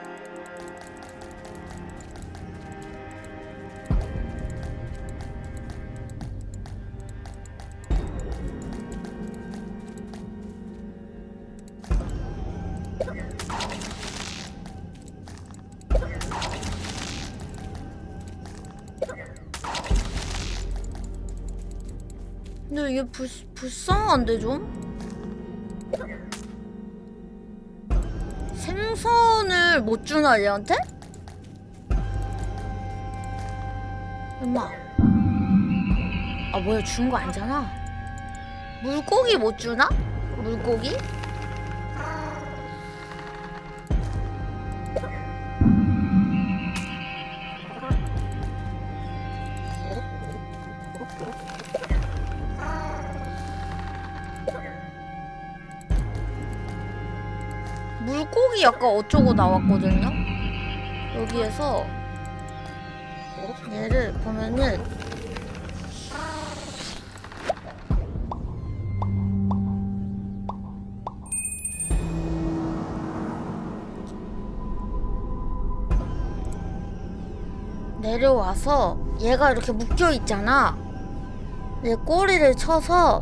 근데 이게 불, 불쌍한데 좀? 생선을 못 주나 얘한테? 엄마. 아 뭐야 주는 거 아니잖아. 물고기 못 주나? 물고기? 물고기 아까 어쩌고 나왔거든요? 여기에서 얘를 보면은 내려와서 얘가 이렇게 묶여있잖아. 얘 꼬리를 쳐서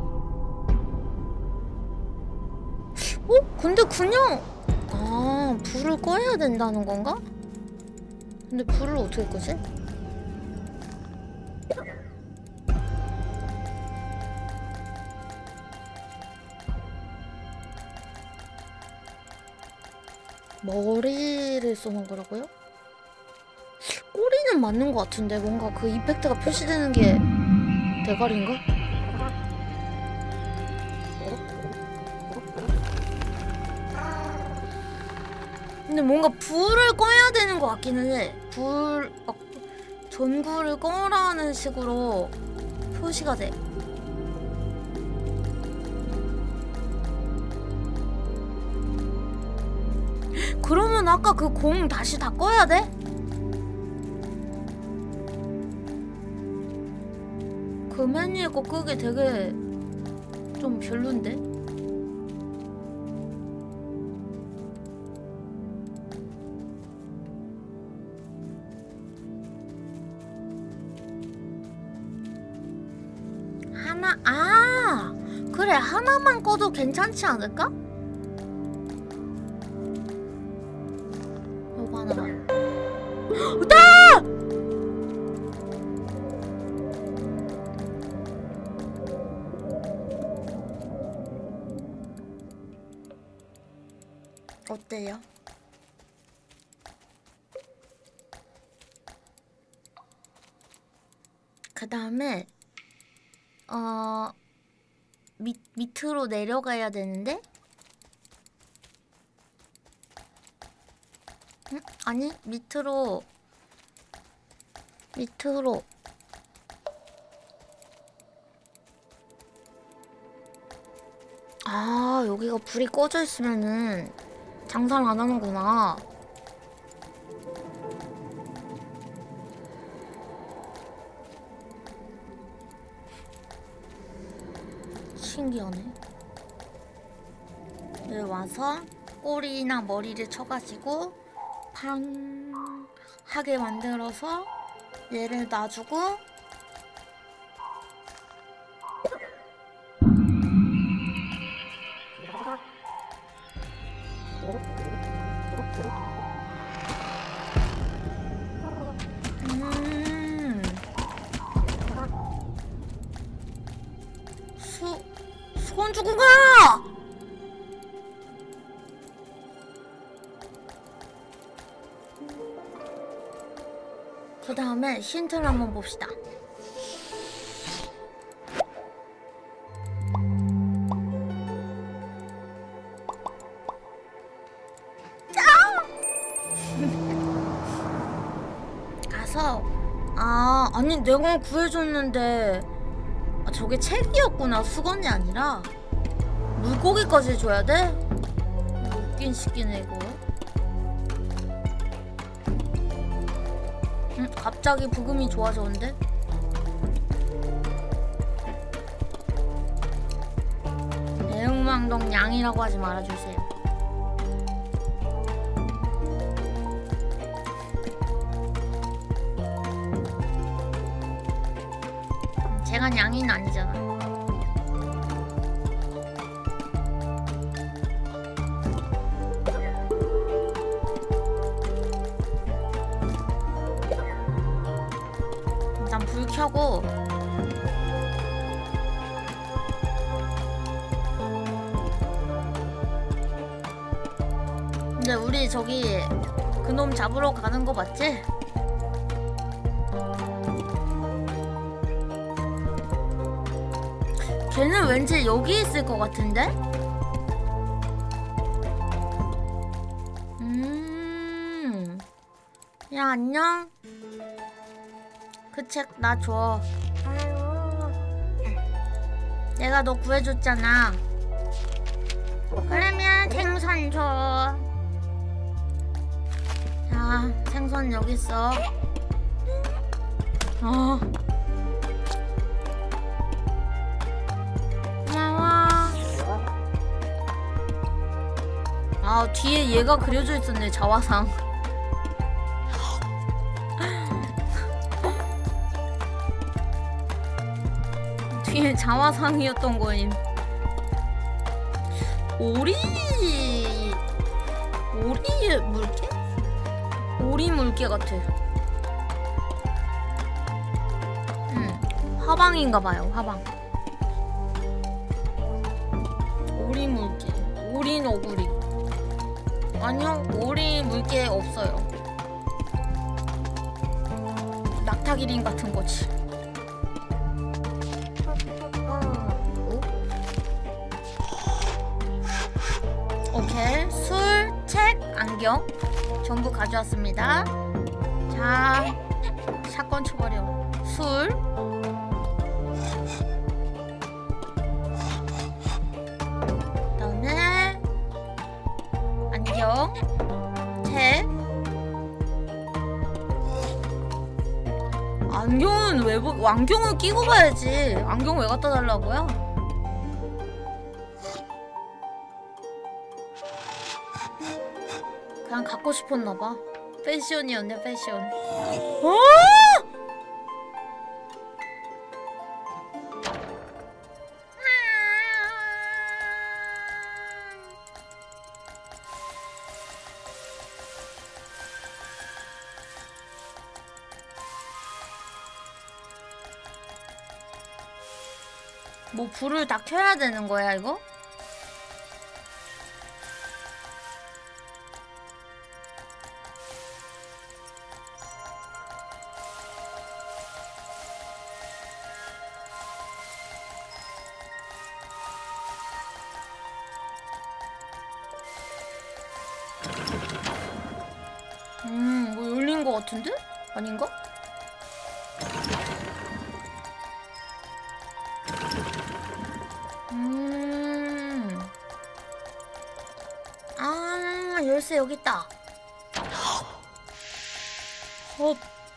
어? 근데 그냥 아, 불을 꺼야 된다는 건가? 근데 불을 어떻게 끄지? 머리를 쏘는 거라고요? 꼬리는 맞는 것 같은데 뭔가 그 이펙트가 표시되는 게 대가리인가? 근데 뭔가 불을 꺼야 되는 것 같기는 해. 불... 막 전구를 꺼라는 식으로 표시가 돼. 그러면 아까 그 공 다시 다 꺼야 돼? 그 메뉴에 거 끄기 되게 좀 별론데? 하나, 아! 그래, 하나만 꺼도 괜찮지 않을까? 요거 하나만. 나! 어때요? 그 다음에 어... 밑, 밑으로 내려가야 되는데? 응? 아니, 밑으로 밑으로 아, 여기가 불이 꺼져 있으면은 장사를 안 하는구나. 신기하네. 여기 와서 꼬리나 머리를 쳐가지고 팡 하게 만들어서 얘를 놔주고 수 수건 주고 가! 그 다음에 힌트를 한번 봅시다. 가서 아 아니 내가 구해줬는데 아, 저게 책이었구나. 수건이 아니라 물고기까지 줘야 돼? 웃긴 시끼네 이거. 음, 갑자기 부금이 좋아졌는데? 애흥망동 양이라고 하지 말아주세요. 제가 양이는 아니잖아. 일단 불 켜고 근데 우리 저기 그놈 잡으러 가는 거 맞지? 걔는 왠지 여기 있을 것 같은데? 음. 야, 안녕? 그 책 나 줘. 아유. 내가 너 구해줬잖아. 그러면 생선 줘. 자, 생선 여기 있어. 어. 아 뒤에 얘가 그려져 있었네. 자화상. 뒤에 자화상이었던 거임. 오리 오리 물개? 오리 물개 같아. 음 화방인가봐요. 화방. 오리 물개. 오리 너구리. 아니요, 오리 물개 없어요. 낙타기린 같은 거지. 오케이, 술, 책, 안경 전부 가져왔습니다. 자, 샷건 쳐버려. 술, 그다음에 안경, 책. 안경은 왜 보? 안경을 끼고 가야지. 안경 왜 갖다 달라고요? 그냥 갖고 싶었나봐. 패션이었네, 패션. 어? 뭐 불을 다 켜야 되는 거야, 이거? 음, 뭐 열린 거 같은데? 아닌가? 음. 아, 열쇠 여기 있다. 헛.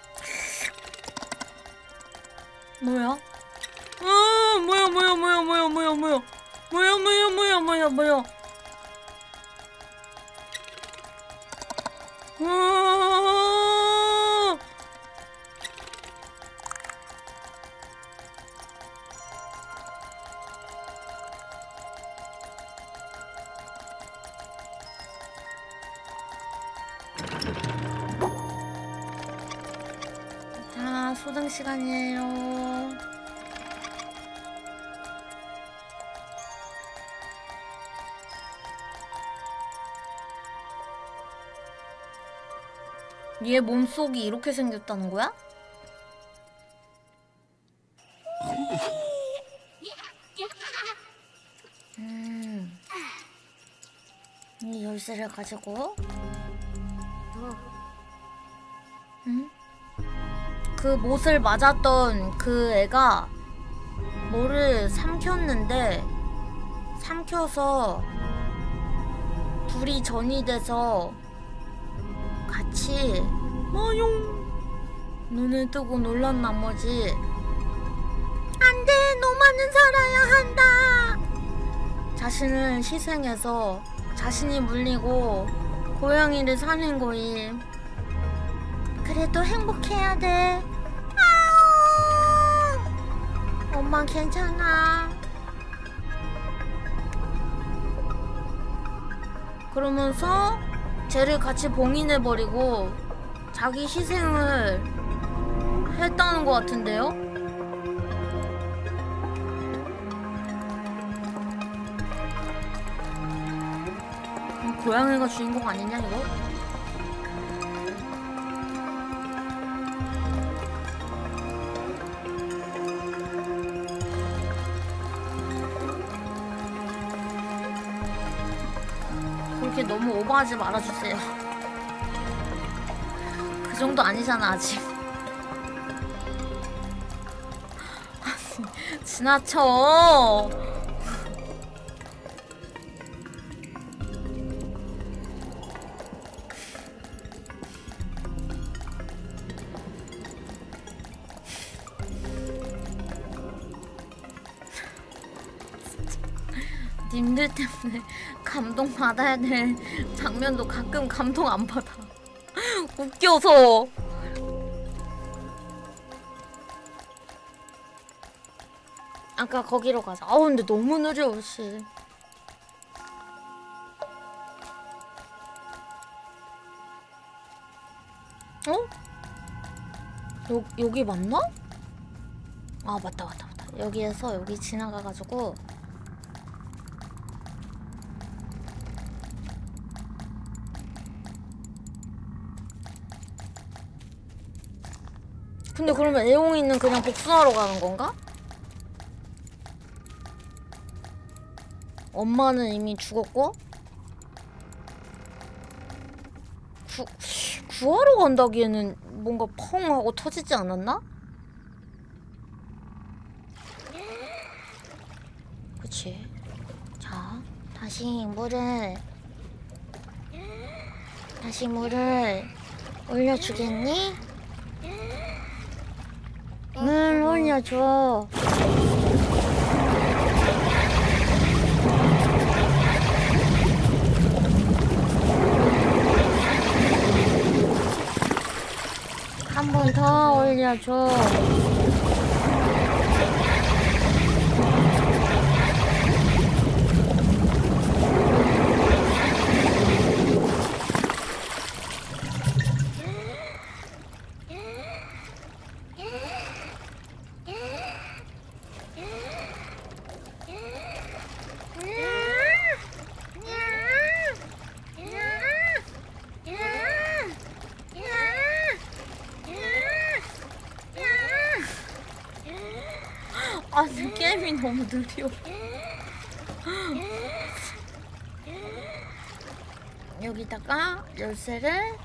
뭐야? 아, 뭐야, 뭐야, 뭐야, 뭐야, 뭐야, 뭐야. 뭐야, 뭐야, 뭐야, 뭐야, 뭐야. 아. 자, 소등 시간이에요. 얘 몸속이 이렇게 생겼다는 거야? 음. 이 열쇠를 가지고 응? 그 못을 맞았던 그 애가 뭐를 삼켰는데 삼켜서 둘이 전이 돼서 같이 마용 눈을 뜨고 놀란 나머지 안돼 너만은 살아야 한다 자신을 희생해서 자신이 물리고 고양이를 사는 거임. 그래도 행복해야 돼. 아우 엄마 괜찮아. 그러면서 쟤를 같이 봉인해버리고 자기 희생을 했다는 것 같은데요? 음, 고양이가 주인공 아니냐 이거? 그렇게 너무 오버하지 말아주세요. 그 정도 아니잖아 아직. 아니 지나쳐. 님들 때문에 감동 받아야 될 장면도 가끔 감동 안 받아. 웃겨서. 아까 거기로 가자. 아우 근데 너무 느려 씨. 어? 여, 여기 맞나? 아 맞다 맞다 맞다. 여기에서 여기 지나가가지고 근데 그러면 애용이는 그냥 복수하러 가는 건가? 엄마는 이미 죽었고? 구, 구하러 간다기에는 뭔가 펑 하고 터지지 않았나? 그치. 자, 다시 물을 다시 물을 올려주겠니? 물 올려줘. 한 번 더 올려줘. 아니 게임이 너무 느려. 여기다가 열쇠를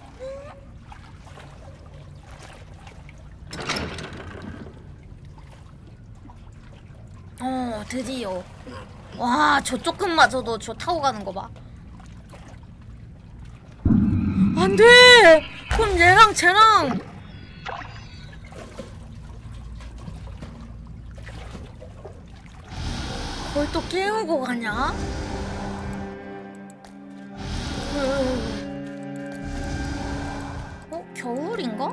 어 드디어. 와 저 조금마저도 저 타고 가는 거 봐. 안돼. 그럼 얘랑 쟤랑 뭘 또 깨우고 가냐? 어? 겨울인가?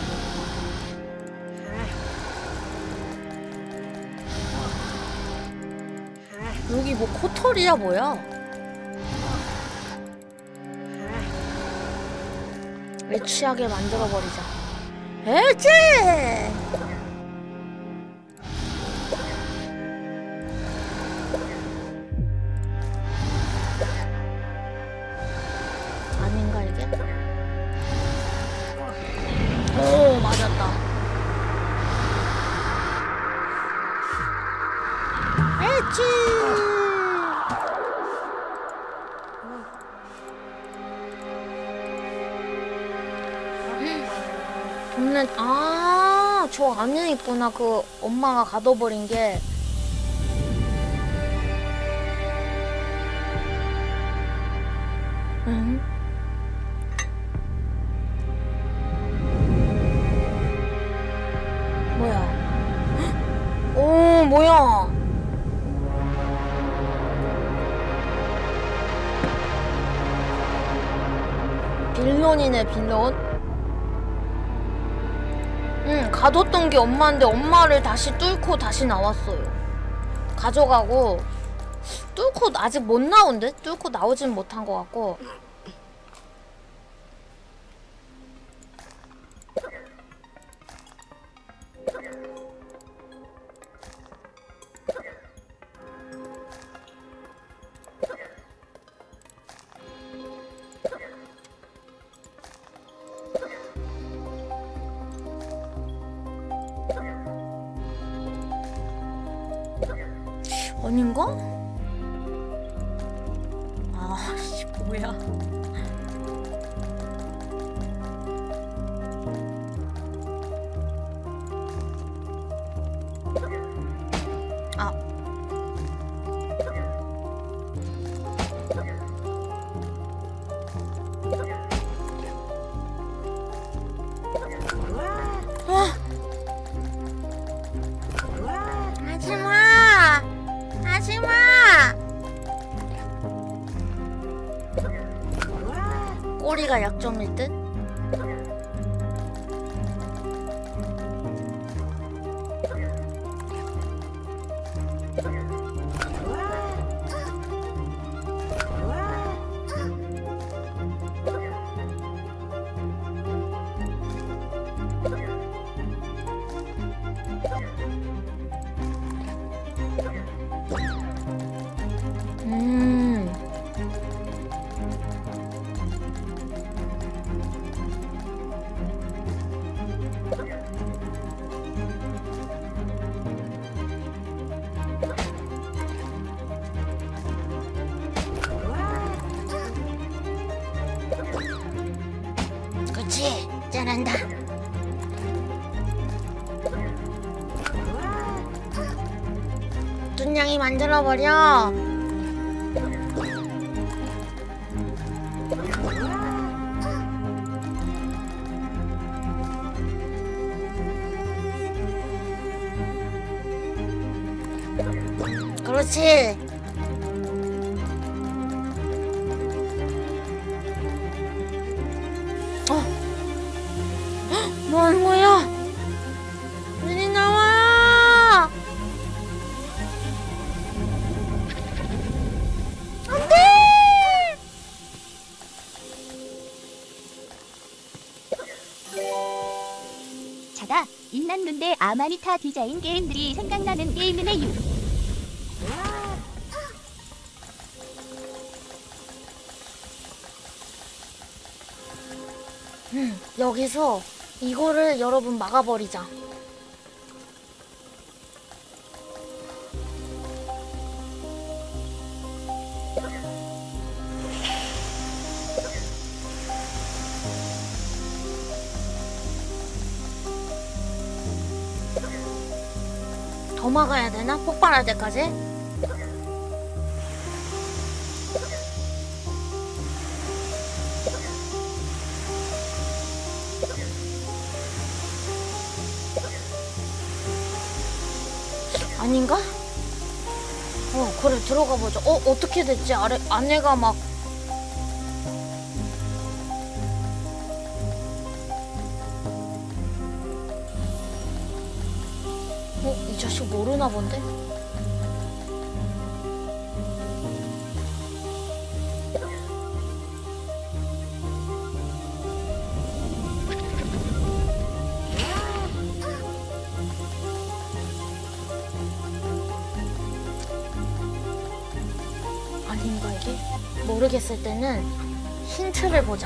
여기 뭐 코털이야 뭐야? 왜 취하게 만들어버리자. 에지! 아닌가 이게? 잘했지. 없는 아, 저 안에 있구나. 그 엄마가 가둬버린 게. 응? 뭐야? 오, 뭐야? 빌런이네, 빌런. 응, 가뒀던 게 엄마인데 엄마를 다시 뚫고 다시 나왔어요. 가져가고 뚫고 아직 못 나온대? 뚫고 나오진 못한 것 같고. 아닌가? 아, 씨, 뭐야. 아. 아. 하지마! 하지마! 꼬리가 약점일 듯? 음. 그치? 잘한다. 뚠냥이 만들어버려. 그렇지. 어. 헉, 뭐 하는 거야? 눈이 나와. 안 돼. 자다 인난룬데 아마니타 디자인 게임들이 생각나는 게임이네 유. 음, 여기서 이거를 여러분 막아버리자. 더 막아야 되나? 폭발할 때까지? 아닌가? 어, 그래, 들어가 보자. 어, 어떻게 됐지? 아래, 안에가 막. 어, 이 자식 모르나 본데? 아닌가 이게? 모르겠을 때는 힌트를 보자.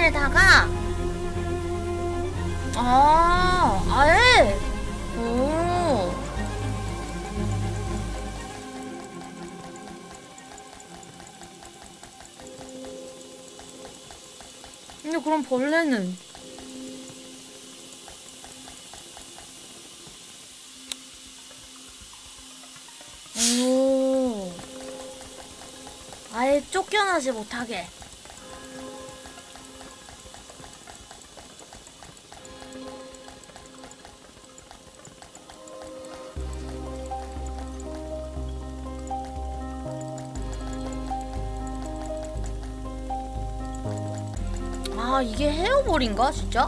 여기에다가 아 아예 오 근데 그럼 벌레는 오 아예 쫓겨나지 못하게 아 이게 헤어볼인가 진짜?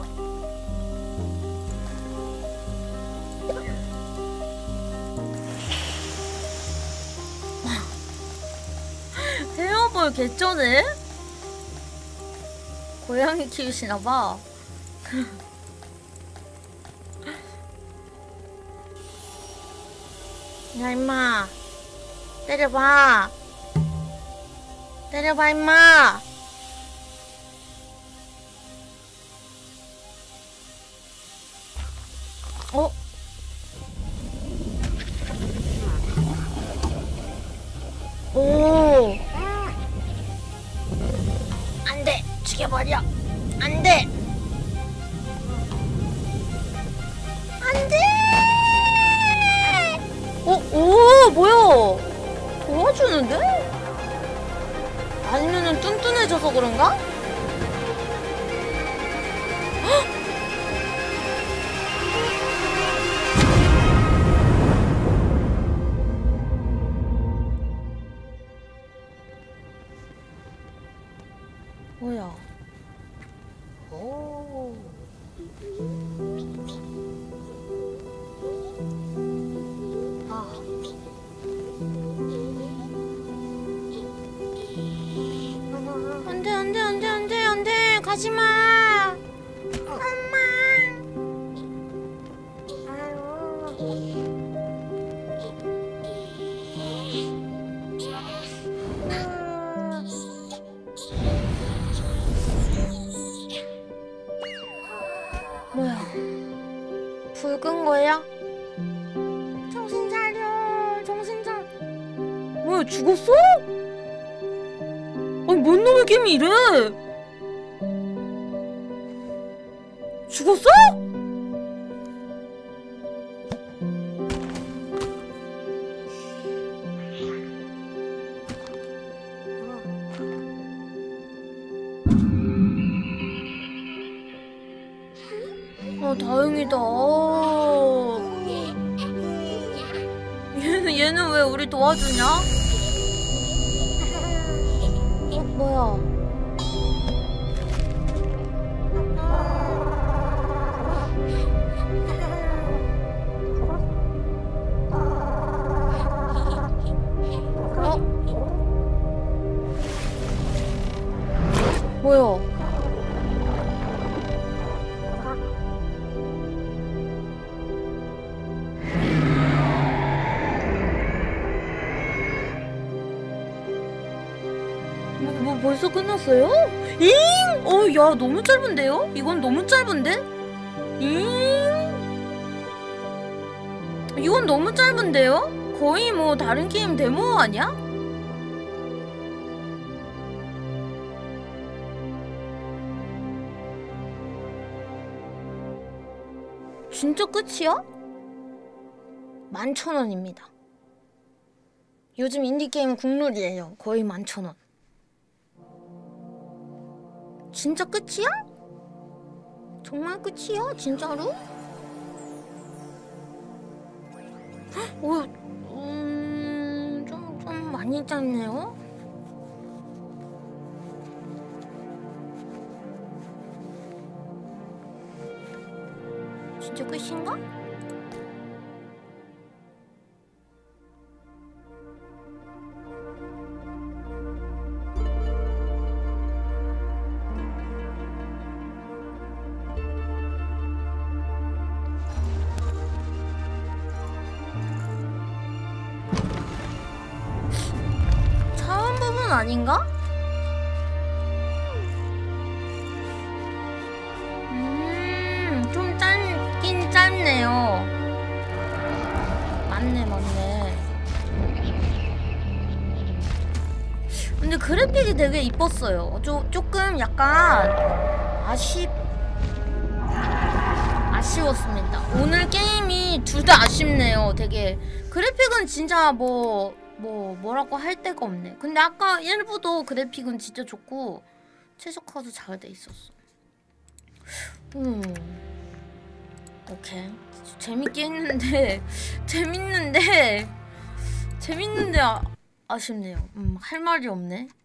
헤어볼 개쩌네? 고양이 키우시나봐. 야 임마 때려봐 때려봐 임마. 어? 오 안돼 죽여버려 안돼 안돼 어? 오 뭐야 도와주는데? 아니면은 뚱뚱해져서 그런가? 헉! 뭐야? 오. 아. 안돼 안돼 안돼 안돼 안돼 가지마. 엄마. 아유. 뭐야? 불 끈 거야? 정신 차려, 정신 차려. 뭐야, 죽었어? 아니, 뭔 놈의 게임이 이래? 죽었어? 아 다행이다. 얘는 얘는 왜 우리 도와주냐? 어 뭐야? 어? 뭐야? 뭐 벌써 끝났어요? 잉! 어, 야, 너무 짧은데요? 이건 너무 짧은데? 잉! 이건 너무 짧은데요? 거의 뭐 다른 게임 데모 아니야? 진짜 끝이야? 만천 원입니다. 요즘 인디게임 국룰이에요. 거의 만천 원. 진짜 끝이야? 정말 끝이야? 진짜로? 어, 음, 좀, 좀 많이 짧네요? 진짜 끝인가? 아닌가? 그래픽이 되게 이뻤어요. 조, 조금 약간 아쉽 아쉬웠습니다. 오늘 게임이 둘 다 아쉽네요. 되게 그래픽은 진짜 뭐 뭐 뭐라고 할 데가 없네. 근데 아까 일부도 그래픽은 진짜 좋고 최적화도 잘 돼 있었어. 음. 오케이. 재밌게 했는데 재밌는데 재밌는데 아, 아쉽네요. 음, 할 말이 없네.